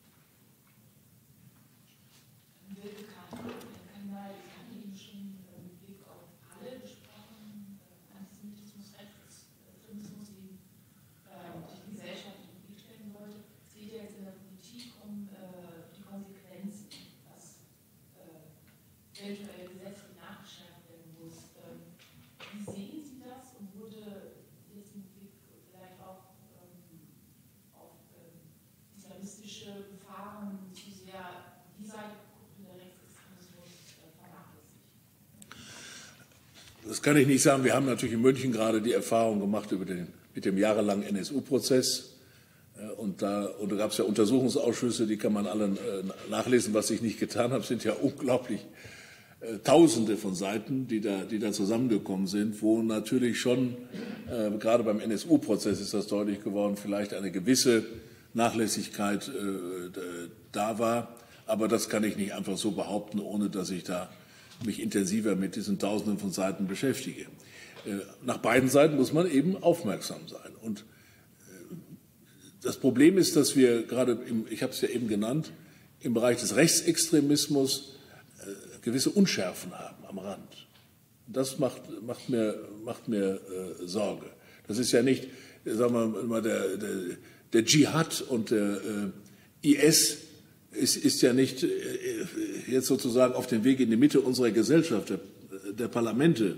Eventuell gesetzlich nachgeschärft werden muss. Wie sehen Sie das und wurde jetzt mit Blick vielleicht auch auf islamistische Gefahren zu sehr die Seite der Rechtsextremismus vernachlässigt? Das kann ich nicht sagen. Wir haben natürlich in München gerade die Erfahrung gemacht mit dem jahrelangen NSU-Prozess. Und da gab es ja Untersuchungsausschüsse, die kann man alle nachlesen. Was ich nicht getan habe, sind ja unglaublich Tausende von Seiten, die da zusammengekommen sind, wo natürlich schon, gerade beim NSU-Prozess ist das deutlich geworden, vielleicht eine gewisse Nachlässigkeit da war. Aber das kann ich nicht einfach so behaupten, ohne dass ich da mich intensiver mit diesen Tausenden von Seiten beschäftige. Nach beiden Seiten muss man eben aufmerksam sein. Und das Problem ist, dass wir gerade, ich habe es ja eben genannt, im Bereich des Rechtsextremismus gewisse Unschärfen haben am Rand. Das macht mir Sorge. Das ist ja nicht, sagen wir mal, der Dschihad und der IS ist ja nicht jetzt sozusagen auf dem Weg in die Mitte unserer Gesellschaft, der Parlamente.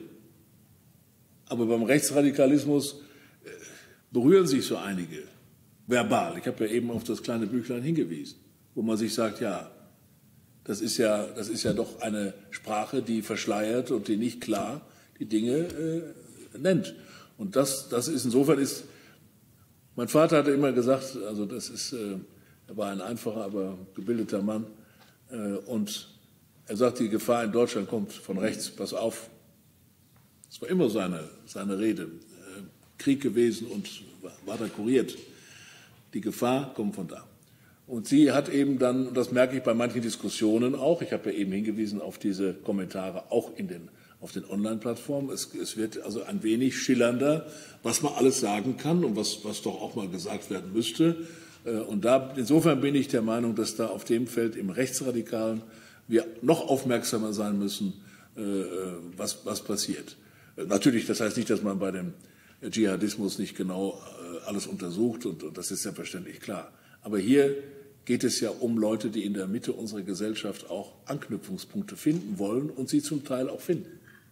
Aber beim Rechtsradikalismus berühren sich so einige verbal. Ich habe ja eben auf das kleine Büchlein hingewiesen, wo man sich sagt, ja, das ist ja doch eine Sprache, die verschleiert und die nicht klar die Dinge nennt. Und das ist insofern mein Vater hatte immer gesagt, also er war ein einfacher, aber gebildeter Mann, und er sagt, die Gefahr in Deutschland kommt von rechts, pass auf. Das war immer seine Rede. Krieg gewesen und war da kuriert. Die Gefahr kommt von da. Und sie hat eben dann, das merke ich bei manchen Diskussionen auch, ich habe ja eben hingewiesen auf diese Kommentare auch auf den Online-Plattformen, es wird also ein wenig schillernder, was man alles sagen kann und was doch auch mal gesagt werden müsste. Und insofern bin ich der Meinung, dass da auf dem Feld im Rechtsradikalen wir noch aufmerksamer sein müssen, was passiert. Natürlich, das heißt nicht, dass man bei dem Dschihadismus nicht genau alles untersucht, und das ist selbstverständlich klar. Aber hier geht es ja um Leute, die in der Mitte unserer Gesellschaft auch Anknüpfungspunkte finden wollen und sie zum Teil auch finden.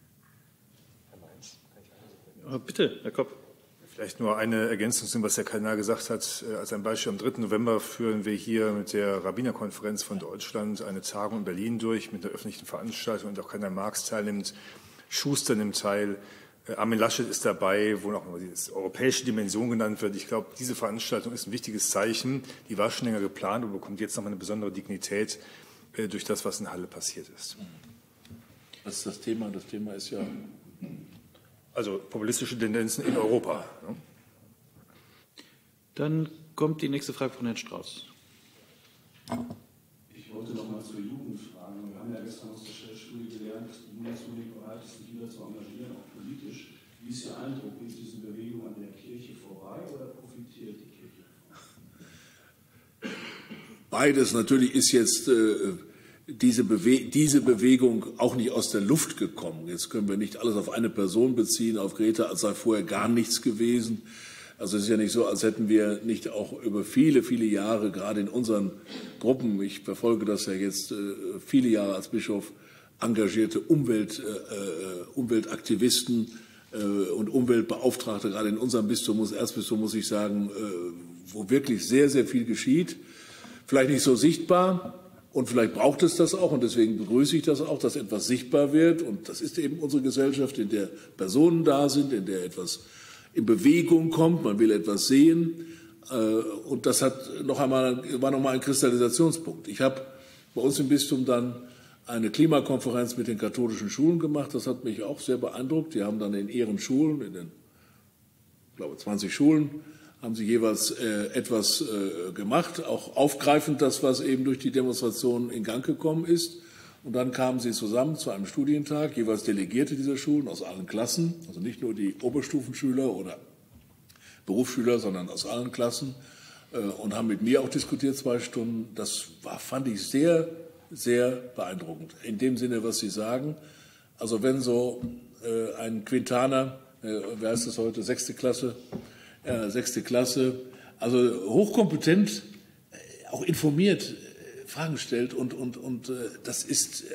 Bitte, Herr Kopp. Vielleicht nur eine Ergänzung zu dem, was Herr Kardinal gesagt hat. Als ein Beispiel, am 3. November führen wir hier mit der Rabbinerkonferenz von Deutschland eine Tagung in Berlin durch mit einer öffentlichen Veranstaltung, und auch Kardinal Marx teilnimmt, Schuster nimmt teil, Armin Laschet ist dabei, wo noch die europäische Dimension genannt wird. Ich glaube, diese Veranstaltung ist ein wichtiges Zeichen. Die war schon länger geplant und bekommt jetzt noch eine besondere Dignität durch das, was in Halle passiert ist. Was ist das Thema? Das Thema ist ja... Also populistische Tendenzen in Europa. Dann kommt die nächste Frage von Herrn Strauß. Ich wollte noch mal zur Jugend fragen. Wir haben ja gestern aus der Stellschule gelernt, dass die Jugend zunehmend bereit ist, sich wieder zu engagieren, auch politisch. Wie ist Ihr Eindruck? Ist diese Bewegung an der Kirche vorbei oder profitiert die Kirche davon? Beides. Natürlich ist jetzt diese Bewegung auch nicht aus der Luft gekommen. Jetzt können wir nicht alles auf eine Person beziehen, auf Greta, als sei vorher gar nichts gewesen. Also es ist ja nicht so, als hätten wir nicht auch über viele, viele Jahre, gerade in unseren Gruppen, ich verfolge das ja jetzt viele Jahre als Bischof, engagierte Umweltaktivisten und Umweltbeauftragte, gerade in unserem Erzbistum muss ich sagen, wo wirklich sehr, sehr viel geschieht. Vielleicht nicht so sichtbar. Und vielleicht braucht es das auch, und deswegen begrüße ich das auch, dass etwas sichtbar wird. Und das ist eben unsere Gesellschaft, in der Personen da sind, in der etwas in Bewegung kommt, man will etwas sehen. Und das war noch mal ein Kristallisationspunkt. Ich habe bei uns im Bistum dann eine Klimakonferenz mit den katholischen Schulen gemacht. Das hat mich auch sehr beeindruckt. Die haben dann in ihren Schulen, in den, ich glaube, 20 Schulen, haben sie jeweils etwas gemacht, auch aufgreifend das, was eben durch die Demonstrationen in Gang gekommen ist. Und dann kamen sie zusammen zu einem Studientag, jeweils Delegierte dieser Schulen aus allen Klassen, also nicht nur die Oberstufenschüler oder Berufsschüler, sondern aus allen Klassen, und haben mit mir auch diskutiert 2 Stunden. Das fand ich sehr, sehr beeindruckend. In dem Sinne, was Sie sagen. Also wenn so ein Quintaner, wer heißt das heute, 6. Klasse, 6. Klasse, also hochkompetent, auch informiert, Fragen stellt und das ist,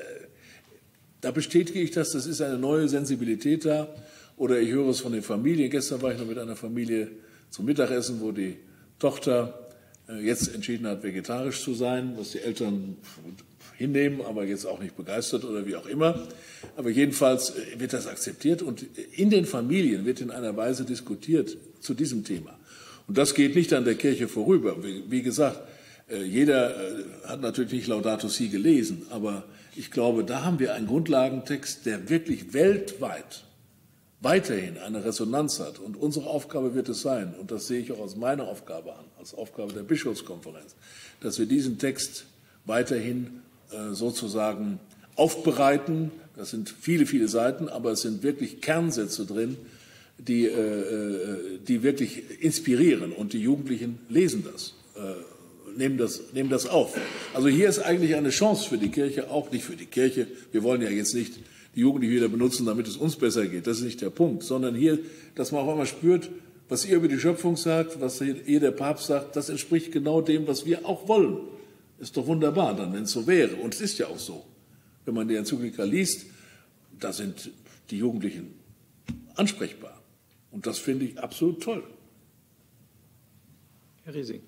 da bestätige ich das ist eine neue Sensibilität da. Oder ich höre es von den Familien. Gestern war ich noch mit einer Familie zum Mittagessen, wo die Tochter jetzt entschieden hat, vegetarisch zu sein, was die Eltern hinnehmen, aber jetzt auch nicht begeistert oder wie auch immer. Aber jedenfalls wird das akzeptiert und in den Familien wird in einer Weise diskutiert zu diesem Thema. Und das geht nicht an der Kirche vorüber. Wie gesagt, jeder hat natürlich nicht Laudato Si gelesen, aber ich glaube, da haben wir einen Grundlagentext, der wirklich weltweit weiterhin eine Resonanz hat. Und unsere Aufgabe wird es sein, und das sehe ich auch als meine Aufgabe an, als Aufgabe der Bischofskonferenz, dass wir diesen Text weiterhin sozusagen aufbereiten. Das sind viele, viele Seiten, aber es sind wirklich Kernsätze drin, die wirklich inspirieren. Und die Jugendlichen lesen das. Nehmen das auf. Also hier ist eigentlich eine Chance für die Kirche, auch nicht für die Kirche. Wir wollen ja jetzt nicht die Jugendlichen wieder benutzen, damit es uns besser geht. Das ist nicht der Punkt. Sondern hier, dass man auch einmal spürt, was ihr über die Schöpfung sagt, was ihr der Papst sagt, das entspricht genau dem, was wir auch wollen. Ist doch wunderbar dann, wenn es so wäre. Und es ist ja auch so. Wenn man die Enzyklika liest, da sind die Jugendlichen ansprechbar. Und das finde ich absolut toll. Herr Riesing.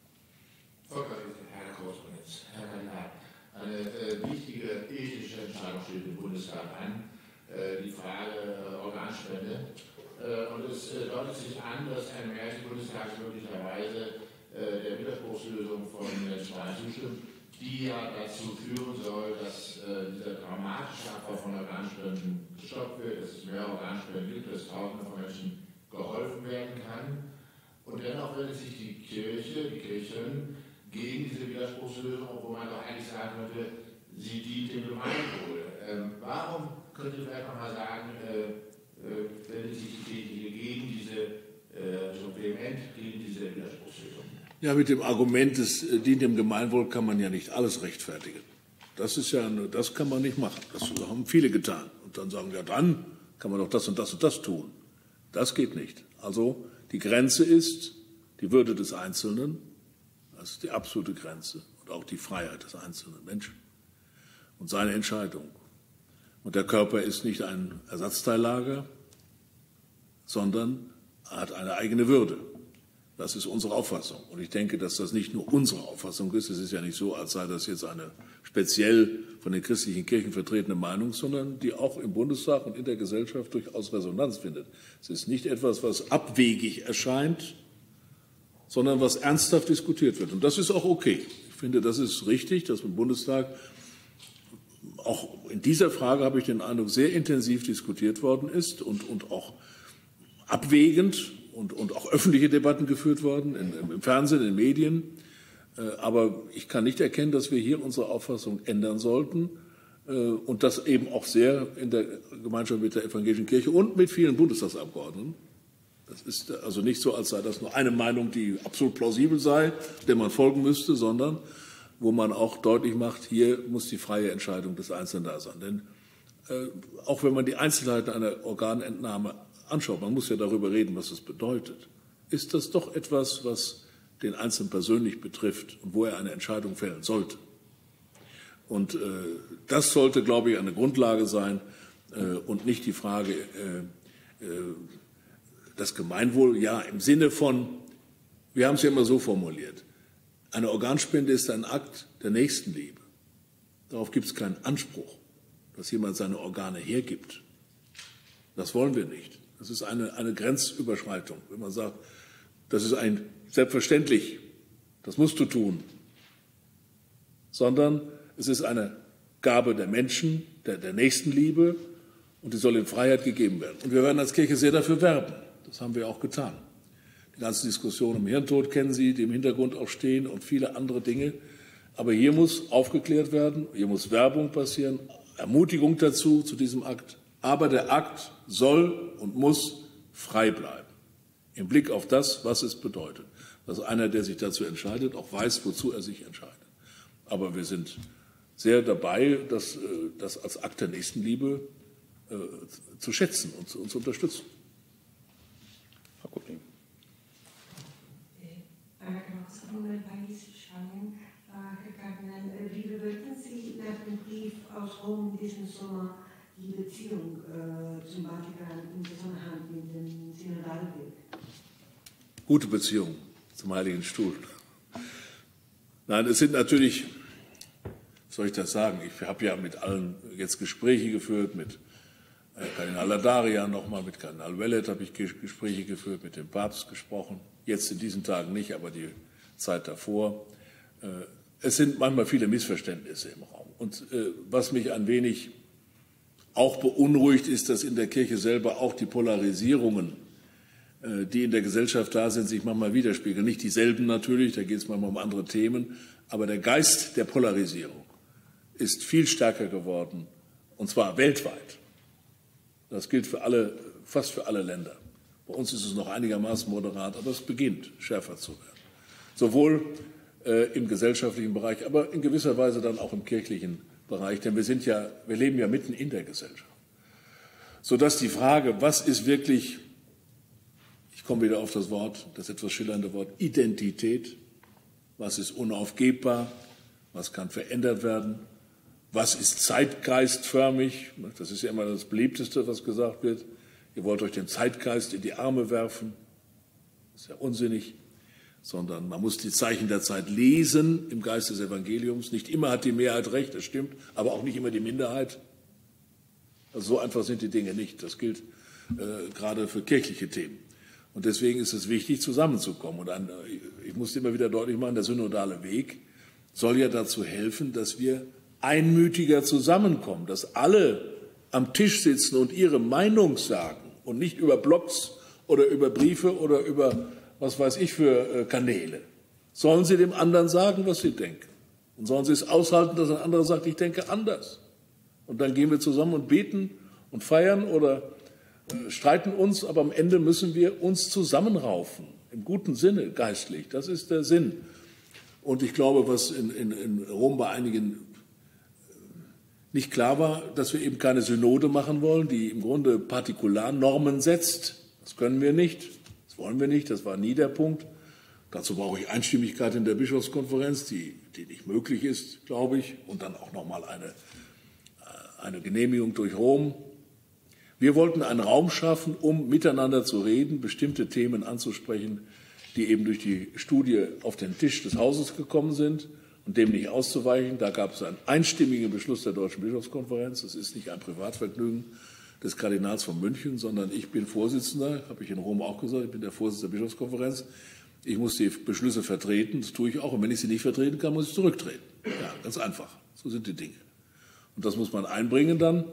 Herr Großmanns, Herr Kardinal, eine wichtige ethische Entscheidung steht im Bundestag an, die Frage Organspende. Und es deutet sich an, dass eine Mehrheit des Bundestags möglicherweise der Widerspruchslösung von Stein zustimmt, die ja dazu führen soll, dass dieser dramatische Abbau von Organspenden gestoppt wird, dass es mehr Organspenden gibt, dass Tausenden von Menschen geholfen werden kann. Und dennoch wendet sich die Kirchen gegen diese Widerspruchslösung, obwohl man doch eigentlich sagen könnte, sie dient dem Gemeinwohl. Warum, könnte ich vielleicht nochmal sagen, wendet sich die Kirche gegen diese, so vehement gegen diese Widerspruchslösung? Ja, mit dem Argument, es dient dem Gemeinwohl, kann man ja nicht alles rechtfertigen. Das kann man nicht machen. Das haben viele getan. Und dann sagen, ja, dann kann man doch das und das und das tun. Das geht nicht. Also die Grenze ist die Würde des Einzelnen. Das ist die absolute Grenze und auch die Freiheit des einzelnen Menschen und seine Entscheidung. Und der Körper ist nicht ein Ersatzteillager, sondern hat eine eigene Würde. Das ist unsere Auffassung. Und ich denke, dass das nicht nur unsere Auffassung ist. Es ist ja nicht so, als sei das jetzt eine speziell von den christlichen Kirchen vertretene Meinung, sondern die auch im Bundestag und in der Gesellschaft durchaus Resonanz findet. Es ist nicht etwas, was abwegig erscheint, sondern was ernsthaft diskutiert wird. Und das ist auch okay. Ich finde, das ist richtig, dass im Bundestag auch in dieser Frage, habe ich den Eindruck, sehr intensiv diskutiert worden ist und auch abwägend und auch öffentliche Debatten geführt worden, im Fernsehen, in den Medien. Aber ich kann nicht erkennen, dass wir hier unsere Auffassung ändern sollten und das eben auch sehr in der Gemeinschaft mit der evangelischen Kirche und mit vielen Bundestagsabgeordneten. Das ist also nicht so, als sei das nur eine Meinung, die absolut plausibel sei, der man folgen müsste, sondern wo man auch deutlich macht, hier muss die freie Entscheidung des Einzelnen da sein. Denn auch wenn man die Einzelheiten einer Organentnahme anschaut, man muss ja darüber reden, was das bedeutet, ist das doch etwas, was den Einzelnen persönlich betrifft und wo er eine Entscheidung fällen sollte. Und das sollte, glaube ich, eine Grundlage sein und nicht die Frage, das Gemeinwohl, ja, im Sinne von, wir haben es ja immer so formuliert, eine Organspende ist ein Akt der Nächstenliebe. Darauf gibt es keinen Anspruch, dass jemand seine Organe hergibt. Das wollen wir nicht. Das ist eine Grenzüberschreitung. Wenn man sagt, das ist selbstverständlich, das musst du tun. Sondern es ist eine Gabe der Menschen, der Nächstenliebe, und die soll in Freiheit gegeben werden. Und wir werden als Kirche sehr dafür werben. Das haben wir auch getan. Die ganzen Diskussionen um Hirntod kennen Sie, die im Hintergrund auch stehen, und viele andere Dinge. Aber hier muss aufgeklärt werden, hier muss Werbung passieren, Ermutigung dazu, zu diesem Akt. Aber der Akt soll und muss frei bleiben, im Blick auf das, was es bedeutet. Dass einer, der sich dazu entscheidet, auch weiß, wozu er sich entscheidet. Aber wir sind sehr dabei, das als Akt der Nächstenliebe zu schätzen und zu unterstützen. Frau Kuppling. Anna Knox von Paris, Spanien. Herr Kardinal, wie bewerten Sie nach dem Brief aus Rom diesen Sommer die Beziehung zum Vatikan im Zusammenhang mit dem Synodalweg? Gute Beziehung zum Heiligen Stuhl. Nein, es sind natürlich, was soll ich das sagen, ich habe ja mit allen jetzt Gespräche geführt, mit Kardinal Laddaria nochmal, mit Kardinal Wellet habe ich Gespräche geführt, mit dem Papst gesprochen, jetzt in diesen Tagen nicht, aber die Zeit davor. Es sind manchmal viele Missverständnisse im Raum. Und was mich ein wenig auch beunruhigt, ist, dass in der Kirche selber auch die Polarisierungen, die in der Gesellschaft da sind, sich manchmal widerspiegeln. Nicht dieselben natürlich, da geht es manchmal um andere Themen, aber der Geist der Polarisierung ist viel stärker geworden, und zwar weltweit. Das gilt für alle, fast für alle Länder. Bei uns ist es noch einigermaßen moderat, aber es beginnt schärfer zu werden. Sowohl im gesellschaftlichen Bereich, aber in gewisser Weise dann auch im kirchlichen Bereich, denn wir leben ja mitten in der Gesellschaft. Sodass die Frage, was ist wirklich, ich komme wieder auf das etwas schillernde Wort Identität, was ist unaufgebbar, was kann verändert werden, was ist zeitgeistförmig, das ist ja immer das beliebteste, was gesagt wird, ihr wollt euch den Zeitgeist in die Arme werfen, das ist ja unsinnig, sondern man muss die Zeichen der Zeit lesen im Geist des Evangeliums. Nicht immer hat die Mehrheit recht, das stimmt, aber auch nicht immer die Minderheit. Also so einfach sind die Dinge nicht. Das gilt gerade für kirchliche Themen. Und deswegen ist es wichtig, zusammenzukommen. Und ich muss immer wieder deutlich machen, der synodale Weg soll ja dazu helfen, dass wir einmütiger zusammenkommen, dass alle am Tisch sitzen und ihre Meinung sagen und nicht über Blogs oder über Briefe oder über was weiß ich für Kanäle. Sollen sie dem anderen sagen, was sie denken. Und sollen sie es aushalten, dass ein anderer sagt, ich denke anders. Und dann gehen wir zusammen und beten und feiern oder streiten uns, aber am Ende müssen wir uns zusammenraufen, im guten Sinne, geistlich. Das ist der Sinn. Und ich glaube, was in Rom bei einigen nicht klar war, dass wir eben keine Synode machen wollen, die im Grunde Partikularnormen setzt. Das können wir nicht. Das wollen wir nicht, das war nie der Punkt. Dazu brauche ich Einstimmigkeit in der Bischofskonferenz, die nicht möglich ist, glaube ich, und dann auch noch mal eine Genehmigung durch Rom. Wir wollten einen Raum schaffen, um miteinander zu reden, bestimmte Themen anzusprechen, die eben durch die Studie auf den Tisch des Hauses gekommen sind und dem nicht auszuweichen. Da gab es einen einstimmigen Beschluss der Deutschen Bischofskonferenz. Das ist nicht ein Privatvergnügen des Kardinals von München, sondern ich bin Vorsitzender, habe ich in Rom auch gesagt, ich bin der Vorsitzende der Bischofskonferenz. Ich muss die Beschlüsse vertreten, das tue ich auch. Und wenn ich sie nicht vertreten kann, muss ich zurücktreten. Ja, ganz einfach. So sind die Dinge. Und das muss man einbringen dann.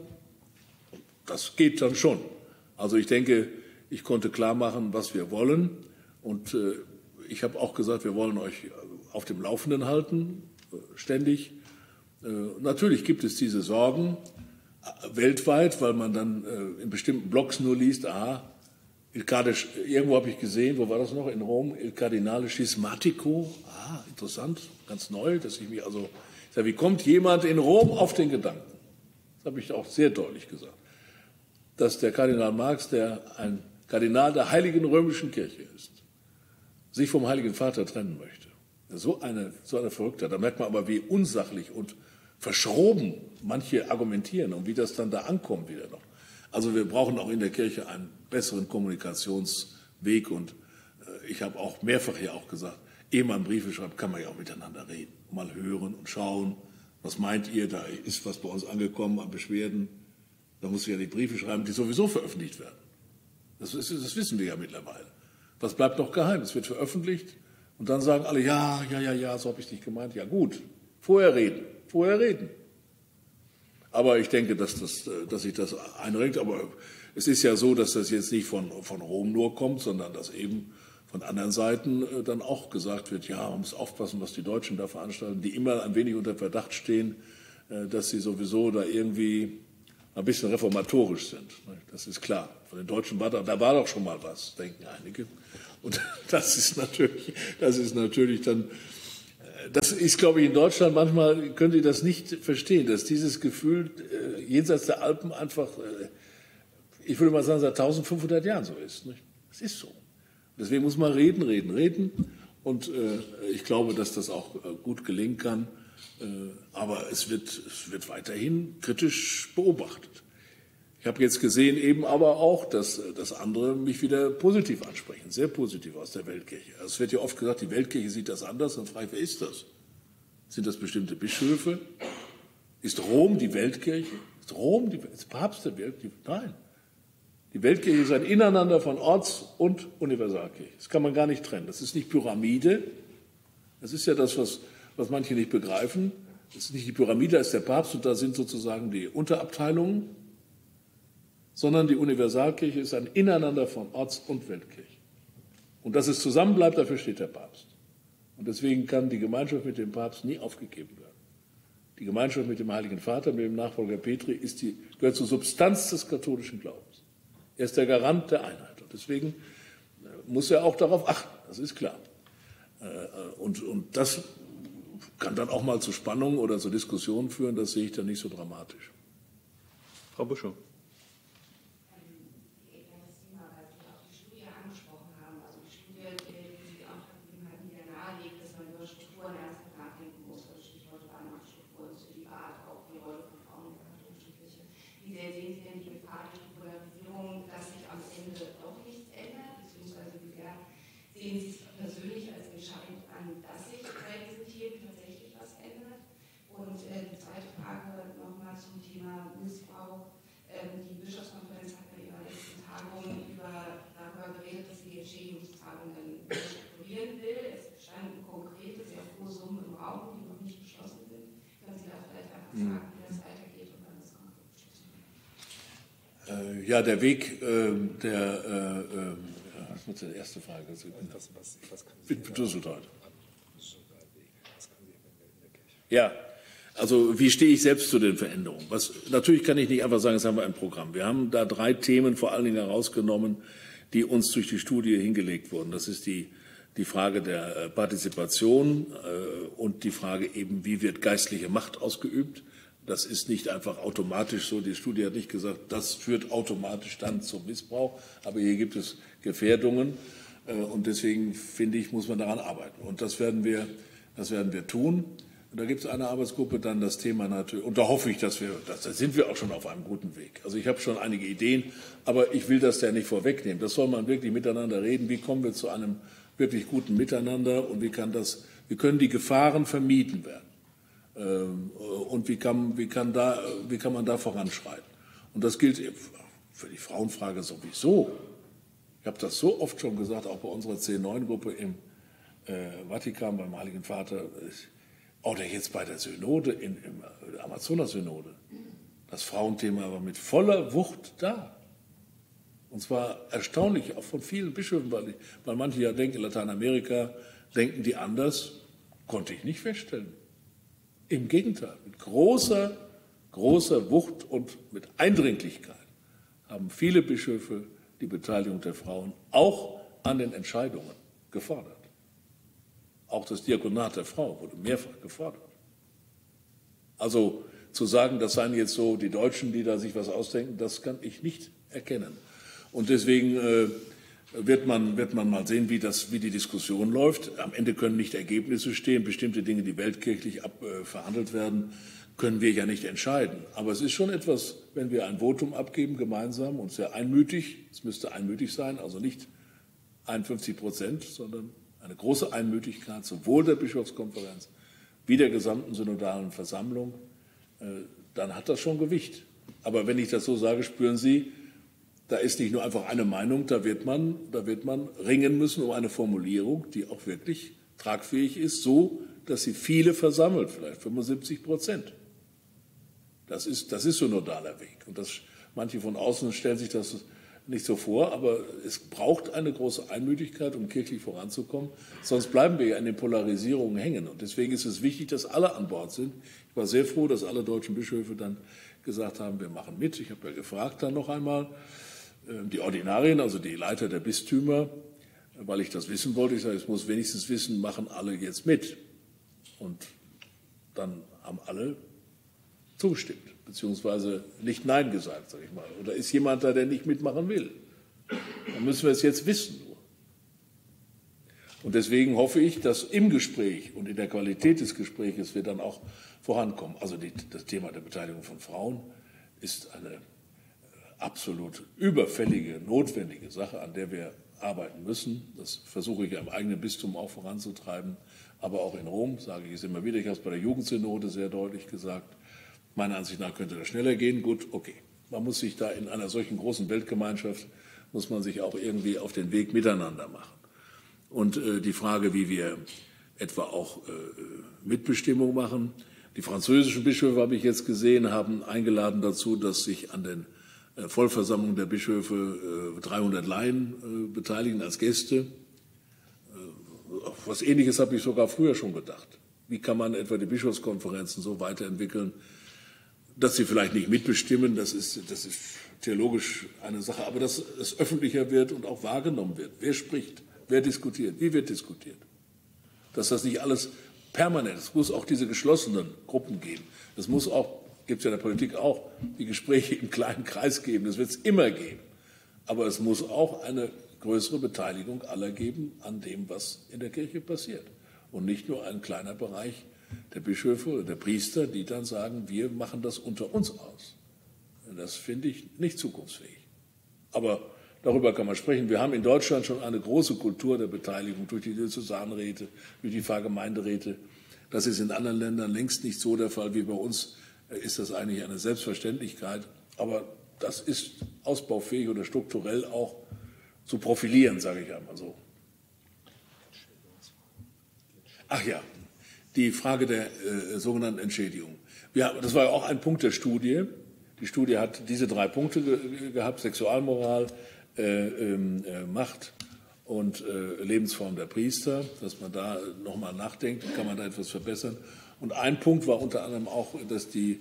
Das geht dann schon. Also ich denke, ich konnte klar machen, was wir wollen. Und ich habe auch gesagt, wir wollen euch auf dem Laufenden halten, ständig. Natürlich gibt es diese Sorgen weltweit, weil man dann in bestimmten Blogs nur liest, irgendwo habe ich gesehen, wo war das noch, in Rom, Il Cardinale Schismatico, interessant, ganz neu, dass ich mich also, ich sage, wie kommt jemand in Rom auf den Gedanken? Das habe ich auch sehr deutlich gesagt, dass der Kardinal Marx, der ein Kardinal der Heiligen Römischen Kirche ist, sich vom Heiligen Vater trennen möchte. So eine Verrücktheit, da merkt man aber, wie unsachlich und verschroben manche argumentieren und wie das dann da ankommt wieder noch. Also wir brauchen auch in der Kirche einen besseren Kommunikationsweg und ich habe auch mehrfach hier auch gesagt, ehe man Briefe schreibt, kann man ja auch miteinander reden, mal hören und schauen, was meint ihr, da ist was bei uns angekommen an Beschwerden, da muss ich ja die Briefe schreiben, die sowieso veröffentlicht werden. Das wissen wir ja mittlerweile. Was bleibt noch geheim? Es wird veröffentlicht und dann sagen alle, ja, so habe ich nicht gemeint. Ja gut, vorher reden. Aber ich denke, dass sich das einrenkt. Aber es ist ja so, dass das jetzt nicht von Rom nur kommt, sondern dass eben von anderen Seiten dann auch gesagt wird, ja, man muss aufpassen, was die Deutschen da veranstalten, die immer ein wenig unter Verdacht stehen, dass sie sowieso da irgendwie ein bisschen reformatorisch sind. Das ist klar. Von den Deutschen da war doch schon mal was, denken einige. Und das ist natürlich dann, das ist, glaube ich, in Deutschland manchmal, können Sie das nicht verstehen, dass dieses Gefühl jenseits der Alpen einfach, ich würde mal sagen, seit 1500 Jahren so ist. Es ist so. Deswegen muss man reden. Und ich glaube, dass das auch gut gelingen kann. Aber es wird weiterhin kritisch beobachtet. Ich habe jetzt gesehen eben aber auch, dass andere mich wieder positiv ansprechen, sehr positiv aus der Weltkirche. Es wird ja oft gesagt, die Weltkirche sieht das anders. Dann frage ich, wer ist das? Sind das bestimmte Bischöfe? Ist Rom die Weltkirche? Ist Rom ist Papst der Weltkirche? Nein. Die Weltkirche ist ein Ineinander von Orts- und Universalkirche. Das kann man gar nicht trennen. Das ist nicht Pyramide. Das ist ja das, was manche nicht begreifen. Das ist nicht die Pyramide, da ist der Papst und da sind sozusagen die Unterabteilungen, sondern die Universalkirche ist ein Ineinander von Orts- und Weltkirche. Und dass es zusammenbleibt, dafür steht der Papst. Und deswegen kann die Gemeinschaft mit dem Papst nie aufgegeben werden. Die Gemeinschaft mit dem Heiligen Vater, mit dem Nachfolger Petri, gehört zur Substanz des katholischen Glaubens. Er ist der Garant der Einheit. Und deswegen muss er auch darauf achten, das ist klar. Und das kann dann auch mal zu Spannungen oder zu Diskussionen führen, das sehe ich dann nicht so dramatisch. Frau Buschow. Sehen Sie es persönlich als entscheidend an, dass sich bei diesen Themen tatsächlich was ändert? Und die zweite Frage nochmal zum Thema Missbrauch. Die Bischofskonferenz hat bei ihrer letzten Tagung darüber geredet, dass sie die Entschädigungszahlungen strukturieren will. Es standen konkrete, sehr hohe Summen im Raum, die noch nicht beschlossen sind. Können Sie da vielleicht einfach sagen, wie das weitergeht und wann das konkret beschlossen wird? Ja, der Weg was ist die erste Frage? Ich bin Düsseldorf. Ja, also wie stehe ich selbst zu den Veränderungen? Natürlich kann ich nicht einfach sagen, jetzt haben wir ein Programm. Wir haben da 3 Themen vor allen Dingen herausgenommen, die uns durch die Studie hingelegt wurden. Das ist die Frage der Partizipation und die Frage eben, wie wird geistliche Macht ausgeübt. Das ist nicht einfach automatisch so. Die Studie hat nicht gesagt, das führt automatisch dann zum Missbrauch. Aber hier gibt es Gefährdungen. Und deswegen, finde ich, muss man daran arbeiten. Und das werden wir tun. Und da gibt es eine Arbeitsgruppe, dann das Thema natürlich. Und da hoffe ich, da sind wir auch schon auf einem guten Weg. Also ich habe schon einige Ideen, aber ich will das ja nicht vorwegnehmen. Das soll man wirklich miteinander reden. Wie kommen wir zu einem wirklich guten Miteinander und wie können die Gefahren vermieden werden? Und wie kann man da voranschreiten? Und das gilt für die Frauenfrage sowieso. Ich habe das so oft schon gesagt, auch bei unserer C9-Gruppe im Vatikan, beim Heiligen Vater, oder jetzt bei der Synode, in der Amazonas-Synode. Das Frauenthema war mit voller Wucht da. Und zwar erstaunlich, auch von vielen Bischöfen, weil manche ja denken, in Lateinamerika denken die anders, konnte ich nicht feststellen. Im Gegenteil, mit großer Wucht und mit Eindringlichkeit haben viele Bischöfe die Beteiligung der Frauen auch an den Entscheidungen gefordert. Auch das Diakonat der Frau wurde mehrfach gefordert. Also zu sagen, das seien jetzt so die Deutschen, die da sich was ausdenken, das kann ich nicht erkennen. Und deswegen wird man mal sehen, wie die Diskussion läuft. Am Ende können nicht Ergebnisse stehen. Bestimmte Dinge, die weltkirchlich verhandelt werden, können wir ja nicht entscheiden. Aber es ist schon etwas, wenn wir ein Votum abgeben gemeinsam und sehr einmütig, es müsste einmütig sein, also nicht 51%, sondern eine große Einmütigkeit, sowohl der Bischofskonferenz wie der gesamten synodalen Versammlung, dann hat das schon Gewicht. Aber wenn ich das so sage, spüren Sie, da ist nicht nur einfach eine Meinung, da wird man ringen müssen um eine Formulierung, die auch wirklich tragfähig ist, so, dass sie viele versammelt, vielleicht 75%. Das ist synodaler Weg. Und manche von außen stellen sich das nicht so vor, aber es braucht eine große Einmütigkeit, um kirchlich voranzukommen. Sonst bleiben wir ja in den Polarisierungen hängen. Und deswegen ist es wichtig, dass alle an Bord sind. Ich war sehr froh, dass alle deutschen Bischöfe dann gesagt haben, wir machen mit. Ich habe ja gefragt dann noch einmal, die Ordinarien, also die Leiter der Bistümer, weil ich das wissen wollte. Ich sage, ich muss wenigstens wissen, machen alle jetzt mit. Und dann haben alle zugestimmt, beziehungsweise nicht Nein gesagt, sage ich mal. Oder ist jemand da, der nicht mitmachen will? Dann müssen wir es jetzt wissen. Und deswegen hoffe ich, dass im Gespräch und in der Qualität des Gesprächs wir dann auch vorankommen. Also das Thema der Beteiligung von Frauen ist eine absolut überfällige, notwendige Sache, an der wir arbeiten müssen. Das versuche ich im eigenen Bistum auch voranzutreiben, aber auch in Rom, sage ich es immer wieder. Ich habe es bei der Jugendsynode sehr deutlich gesagt. Meiner Ansicht nach könnte das schneller gehen. Gut, okay. Man muss sich da in einer solchen großen Weltgemeinschaft, muss man sich auch irgendwie auf den Weg miteinander machen. Und die Frage, wie wir etwa auch Mitbestimmung machen. Die französischen Bischöfe, habe ich jetzt gesehen, haben eingeladen dazu, dass sich an den Vollversammlungen der Bischöfe 300 Laien beteiligen als Gäste. Was Ähnliches habe ich sogar früher schon gedacht. Wie kann man etwa die Bischofskonferenzen so weiterentwickeln, dass sie vielleicht nicht mitbestimmen, das ist theologisch eine Sache, aber dass es öffentlicher wird und auch wahrgenommen wird. Wer spricht, wer diskutiert, wie wird diskutiert. Dass das nicht alles permanent, es muss auch diese geschlossenen Gruppen geben. Es muss auch, gibt es ja in der Politik auch, die Gespräche im kleinen Kreis geben, das wird es immer geben. Aber es muss auch eine größere Beteiligung aller geben an dem, was in der Kirche passiert. Und nicht nur ein kleiner Bereich der Bischöfe oder der Priester, die dann sagen, wir machen das unter uns aus. Das finde ich nicht zukunftsfähig. Aber darüber kann man sprechen. Wir haben in Deutschland schon eine große Kultur der Beteiligung durch die Diözesanräte, durch die Pfarrgemeinderäte. Das ist in anderen Ländern längst nicht so der Fall wie bei uns. Ist das eigentlich eine Selbstverständlichkeit. Aber das ist ausbaufähig oder strukturell auch zu profilieren, sage ich einmal so. Ach ja, die Frage der sogenannten Entschädigung. Das war ja auch ein Punkt der Studie. Die Studie hat diese 3 Punkte gehabt: Sexualmoral, Macht und Lebensform der Priester, dass man da nochmal nachdenkt, kann man da etwas verbessern. Und ein Punkt war unter anderem auch, dass die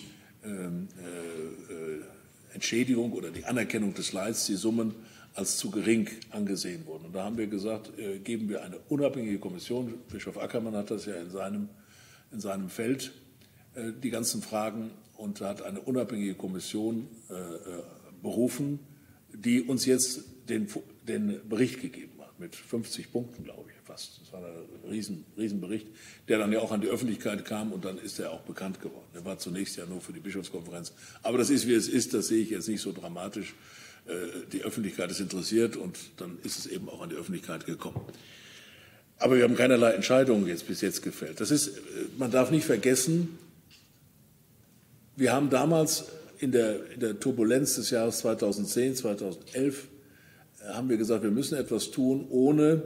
Entschädigung oder die Anerkennung des Leids, die Summen, als zu gering angesehen wurden. Und da haben wir gesagt, geben wir eine unabhängige Kommission. Bischof Ackermann hat das ja in seinem Feld, die ganzen Fragen, und hat eine unabhängige Kommission berufen, die uns jetzt den Bericht gegeben hat, mit 50 Punkten, glaube ich, fast. Das war ein Riesenbericht, der dann ja auch an die Öffentlichkeit kam, und dann ist er auch bekannt geworden. Der war zunächst ja nur für die Bischofskonferenz. Aber das ist, wie es ist, das sehe ich jetzt nicht so dramatisch. Die Öffentlichkeit ist interessiert, und dann ist es eben auch an die Öffentlichkeit gekommen. Aber wir haben keinerlei Entscheidungen bis jetzt gefällt. Man darf nicht vergessen, wir haben damals in der Turbulenz des Jahres 2010, 2011, haben wir gesagt, wir müssen etwas tun, ohne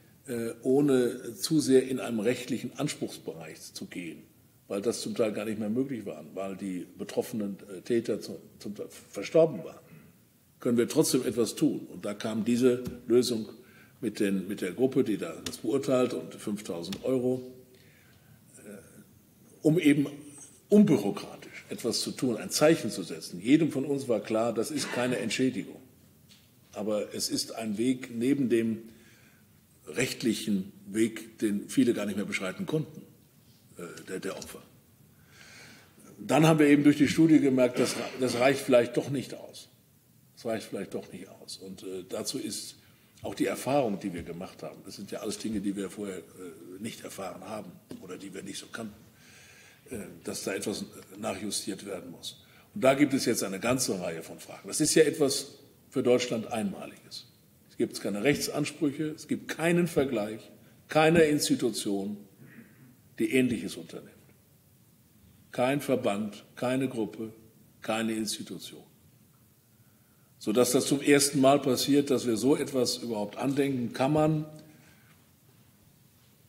zu sehr in einem rechtlichen Anspruchsbereich zu gehen, weil das zum Teil gar nicht mehr möglich war, weil die betroffenen Täter zum Teil verstorben waren. Können wir trotzdem etwas tun? Und da kam diese Lösung mit der Gruppe, die das beurteilt, und 5.000 €, um eben unbürokratisch etwas zu tun, ein Zeichen zu setzen. Jedem von uns war klar, das ist keine Entschädigung. Aber es ist ein Weg neben dem rechtlichen Weg, den viele gar nicht mehr beschreiten konnten, der Opfer. Dann haben wir eben durch die Studie gemerkt, das reicht vielleicht doch nicht aus. Das reicht vielleicht doch nicht aus. Und dazu ist auch die Erfahrung, die wir gemacht haben. Das sind ja alles Dinge, die wir vorher nicht erfahren haben oder die wir nicht so kannten, dass da etwas nachjustiert werden muss. Und da gibt es jetzt eine ganze Reihe von Fragen. Das ist ja etwas für Deutschland Einmaliges. Es gibt keine Rechtsansprüche, es gibt keinen Vergleich, keine Institution, die Ähnliches unternimmt. Kein Verband, keine Gruppe, keine Institution. Sodass das zum ersten Mal passiert, dass wir so etwas überhaupt andenken, kann man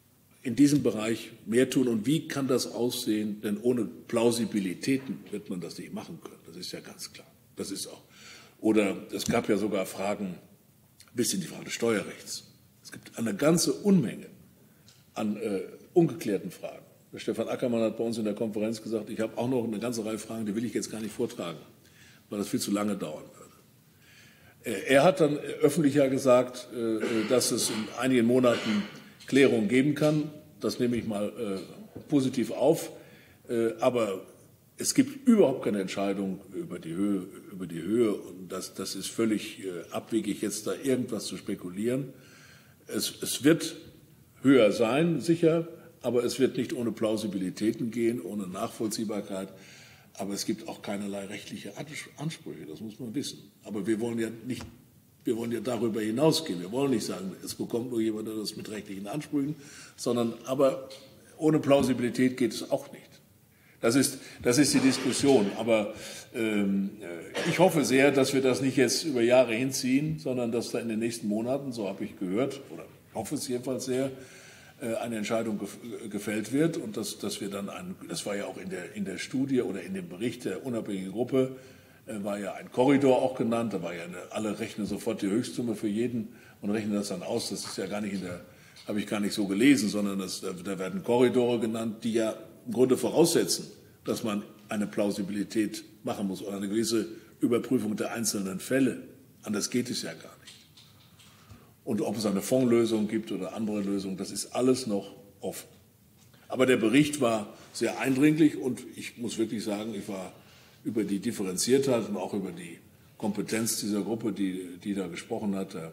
in diesem Bereich mehr tun und wie kann das aussehen? Denn ohne Plausibilitäten wird man das nicht machen können. Das ist ja ganz klar. Das ist auch. Oder es gab ja sogar Fragen, bis in die Frage des Steuerrechts. Es gibt eine ganze Unmenge an ungeklärten Fragen. Der Stefan Ackermann hat bei uns in der Konferenz gesagt, ich habe auch noch eine ganze Reihe Fragen, die will ich jetzt gar nicht vortragen, weil das viel zu lange dauern würde. Er hat dann öffentlich ja gesagt, dass es in einigen Monaten Klärung geben kann. Das nehme ich mal positiv auf. Aber es gibt überhaupt keine Entscheidung über die Höhe. Und das ist völlig abwegig, jetzt da irgendwas zu spekulieren. Es wird höher sein, sicher, aber es wird nicht ohne Plausibilitäten gehen, ohne Nachvollziehbarkeit. Aber es gibt auch keinerlei rechtliche Ansprüche, das muss man wissen. Aber wir wollen ja darüber hinausgehen. Wir wollen nicht sagen, es bekommt nur jemand das mit rechtlichen Ansprüchen, sondern aber ohne Plausibilität geht es auch nicht. Das ist die Diskussion. Aber ich hoffe sehr, dass wir das nicht jetzt über Jahre hinziehen, sondern dass da in den nächsten Monaten, so habe ich gehört, oder hoffe es jedenfalls sehr, eine Entscheidung gefällt wird und dass wir dann das war ja auch in der Studie oder in dem Bericht der unabhängigen Gruppe, war ja ein Korridor auch genannt, da war ja alle rechnen sofort die Höchstsumme für jeden und rechnen das dann aus. Das ist ja gar nicht habe ich gar nicht so gelesen, sondern da werden Korridore genannt, die ja im Grunde voraussetzen, dass man eine Plausibilität machen muss oder eine gewisse Überprüfung der einzelnen Fälle. Anders geht es ja gar nicht. Und ob es eine Fondslösung gibt oder andere Lösungen, das ist alles noch offen. Aber der Bericht war sehr eindringlich und ich muss wirklich sagen, ich war über die Differenziertheit und auch über die Kompetenz dieser Gruppe, die da gesprochen hat, der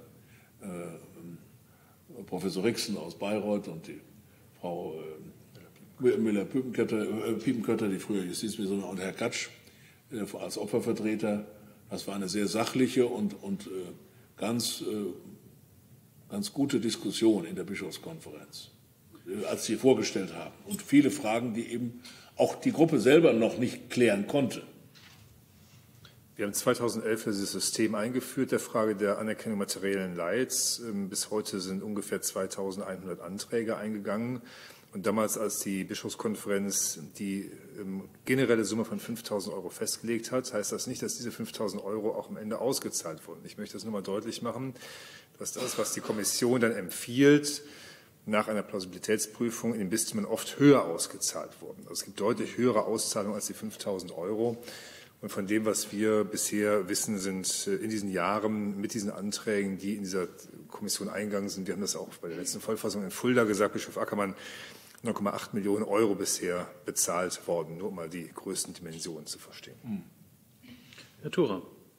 Professor Rixen aus Bayreuth und die Frau Müller-Piepenkötter, die frühere Justizministerin, und Herr Katsch als Opfervertreter. Das war eine sehr sachliche und ganz gute Diskussion in der Bischofskonferenz, als sie vorgestellt haben. Und viele Fragen, die eben auch die Gruppe selber noch nicht klären konnte. Wir haben 2011 dieses System eingeführt, der Frage der Anerkennung materiellen Leids. Bis heute sind ungefähr 2.100 Anträge eingegangen. Und damals, als die Bischofskonferenz die generelle Summe von 5.000 € festgelegt hat, heißt das nicht, dass diese 5.000 € auch am Ende ausgezahlt wurden. Ich möchte das nur mal deutlich machen, dass das, was die Kommission dann empfiehlt, nach einer Plausibilitätsprüfung in den Bistümern oft höher ausgezahlt wurden. Also es gibt deutlich höhere Auszahlungen als die 5.000 €. Und von dem, was wir bisher wissen, sind in diesen Jahren mit diesen Anträgen, die in dieser Kommission eingegangen sind, wir haben das auch bei der letzten Vollfassung in Fulda gesagt, Bischof Ackermann, 9,8 Millionen € bisher bezahlt worden, nur um mal die größten Dimensionen zu verstehen. Herr Thurer.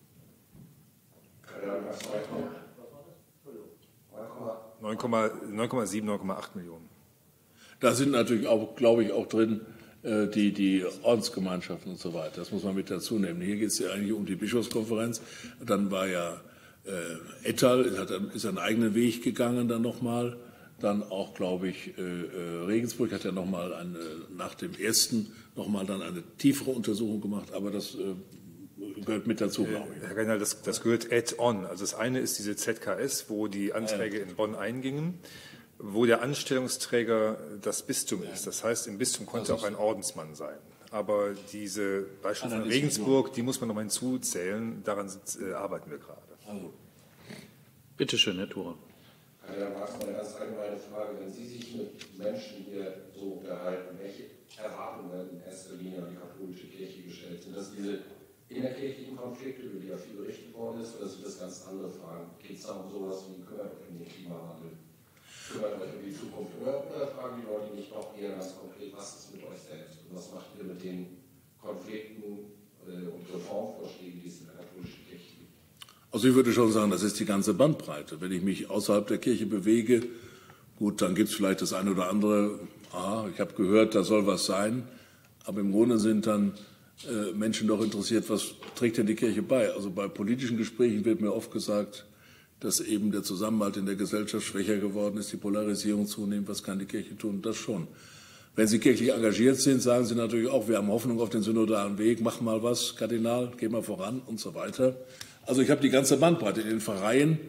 9,7, 9,8 Millionen. Da sind natürlich auch, glaube ich, auch drin die Ordensgemeinschaften und so weiter. Das muss man mit dazu nehmen. Hier geht es ja eigentlich um die Bischofskonferenz. Dann war ja Ettal, ist einen eigenen Weg gegangen dann nochmal. Dann auch, glaube ich, Regensburg hat ja nochmal nach dem ersten nochmal dann eine tiefere Untersuchung gemacht. Aber das gehört mit dazu, glaube ich. Herr Reinhardt, das gehört add-on. Also das eine ist diese ZKS, wo die Anträge in Bonn eingingen, wo der Anstellungsträger das Bistum ist. Das heißt, im Bistum konnte auch ein Ordensmann sein. Aber diese Beispiele von Regensburg, die muss man noch mal hinzuzählen. Daran arbeiten wir gerade. Also. Bitte schön, Herr Thurer. Herr Marx, eine ganz allgemeine Frage. Wenn Sie sich mit Menschen hier so unterhalten, welche Erwartungen in erster Linie an die katholische Kirche gestellt sind? Das diese innerkirchlichen Konflikte, über die ja viel berichtet worden ist, oder sind das ganz andere Fragen? Geht es da um sowas wie, kümmert euch um den Klimawandel? Kümmert euch um die Zukunft? Oder fragen die Leute nicht doch eher ganz konkret, was ist mit euch selbst? Und was macht ihr mit den Konflikten und Reformvorschlägen, die es in der katholischen Kirche gibt? Also ich würde schon sagen, das ist die ganze Bandbreite. Wenn ich mich außerhalb der Kirche bewege, gut, dann gibt es vielleicht das eine oder andere, ich habe gehört, da soll was sein, aber im Grunde sind dann Menschen doch interessiert, was trägt denn die Kirche bei? Also bei politischen Gesprächen wird mir oft gesagt, dass eben der Zusammenhalt in der Gesellschaft schwächer geworden ist, die Polarisierung zunimmt. Was kann die Kirche tun? Das schon. Wenn Sie kirchlich engagiert sind, sagen Sie natürlich auch, wir haben Hoffnung auf den synodalen Weg, mach mal was, Kardinal, geh mal voran und so weiter. Also ich habe die ganze Bandbreite. In den Pfarreien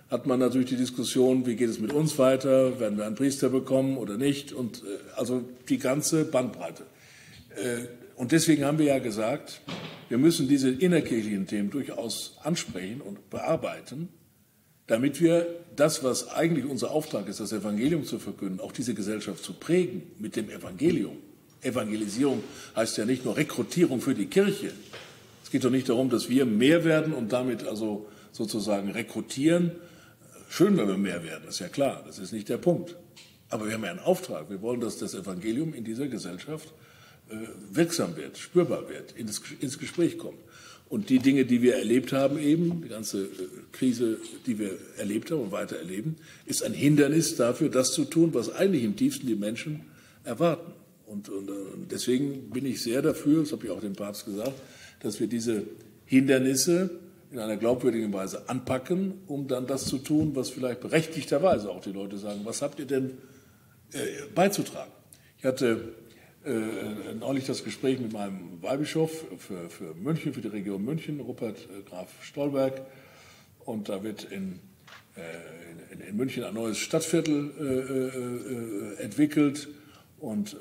hat man natürlich die Diskussion, wie geht es mit uns weiter, werden wir einen Priester bekommen oder nicht, und also die ganze Bandbreite. Und deswegen haben wir ja gesagt, wir müssen diese innerkirchlichen Themen durchaus ansprechen und bearbeiten, damit wir das, was eigentlich unser Auftrag ist, das Evangelium zu verkünden, auch diese Gesellschaft zu prägen mit dem Evangelium. Evangelisierung heißt ja nicht nur Rekrutierung für die Kirche. Es geht doch nicht darum, dass wir mehr werden und damit also sozusagen rekrutieren. Schön, wenn wir mehr werden, ist ja klar, das ist nicht der Punkt. Aber wir haben ja einen Auftrag. Wir wollen, dass das Evangelium in dieser Gesellschaft wirksam wird, spürbar wird, ins Gespräch kommt. Und die Dinge, die wir erlebt haben eben, die ganze Krise, die wir erlebt haben und weiter erleben, ist ein Hindernis dafür, das zu tun, was eigentlich im tiefsten die Menschen erwarten. Und deswegen bin ich sehr dafür, das habe ich auch dem Papst gesagt, dass wir diese Hindernisse in einer glaubwürdigen Weise anpacken, um dann das zu tun, was vielleicht berechtigterweise auch die Leute sagen, was habt ihr denn beizutragen? Ich hatte neulich das Gespräch mit meinem Weihbischof für München, für die Region München, Rupert Graf Stolberg. Und da wird in München ein neues Stadtviertel entwickelt. Und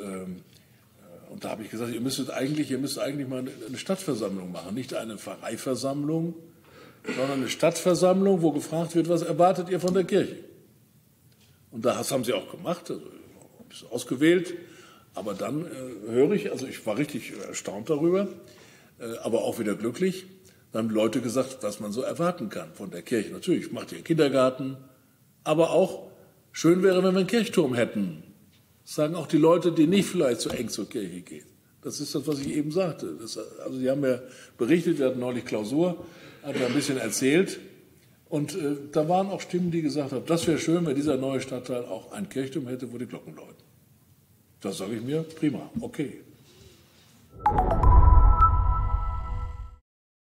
da habe ich gesagt, ihr müsst eigentlich mal eine Stadtversammlung machen. Nicht eine Pfarreiversammlung, sondern eine Stadtversammlung, wo gefragt wird, was erwartet ihr von der Kirche? Und das haben sie auch gemacht, also ein bisschen ausgewählt. Aber dann höre ich, also ich war richtig erstaunt darüber, aber auch wieder glücklich, dann haben Leute gesagt, was man so erwarten kann von der Kirche. Natürlich macht ihr einen Kindergarten, aber auch schön wäre, wenn wir einen Kirchturm hätten. Das sagen auch die Leute, die nicht vielleicht so eng zur Kirche gehen. Das ist das, was ich eben sagte. Also Sie haben ja berichtet, wir hatten neulich Klausur, hat mir ein bisschen erzählt. Und da waren auch Stimmen, die gesagt haben, das wäre schön, wenn dieser neue Stadtteil auch einen Kirchturm hätte, wo die Glocken läuten. Da sage ich mir, prima, okay.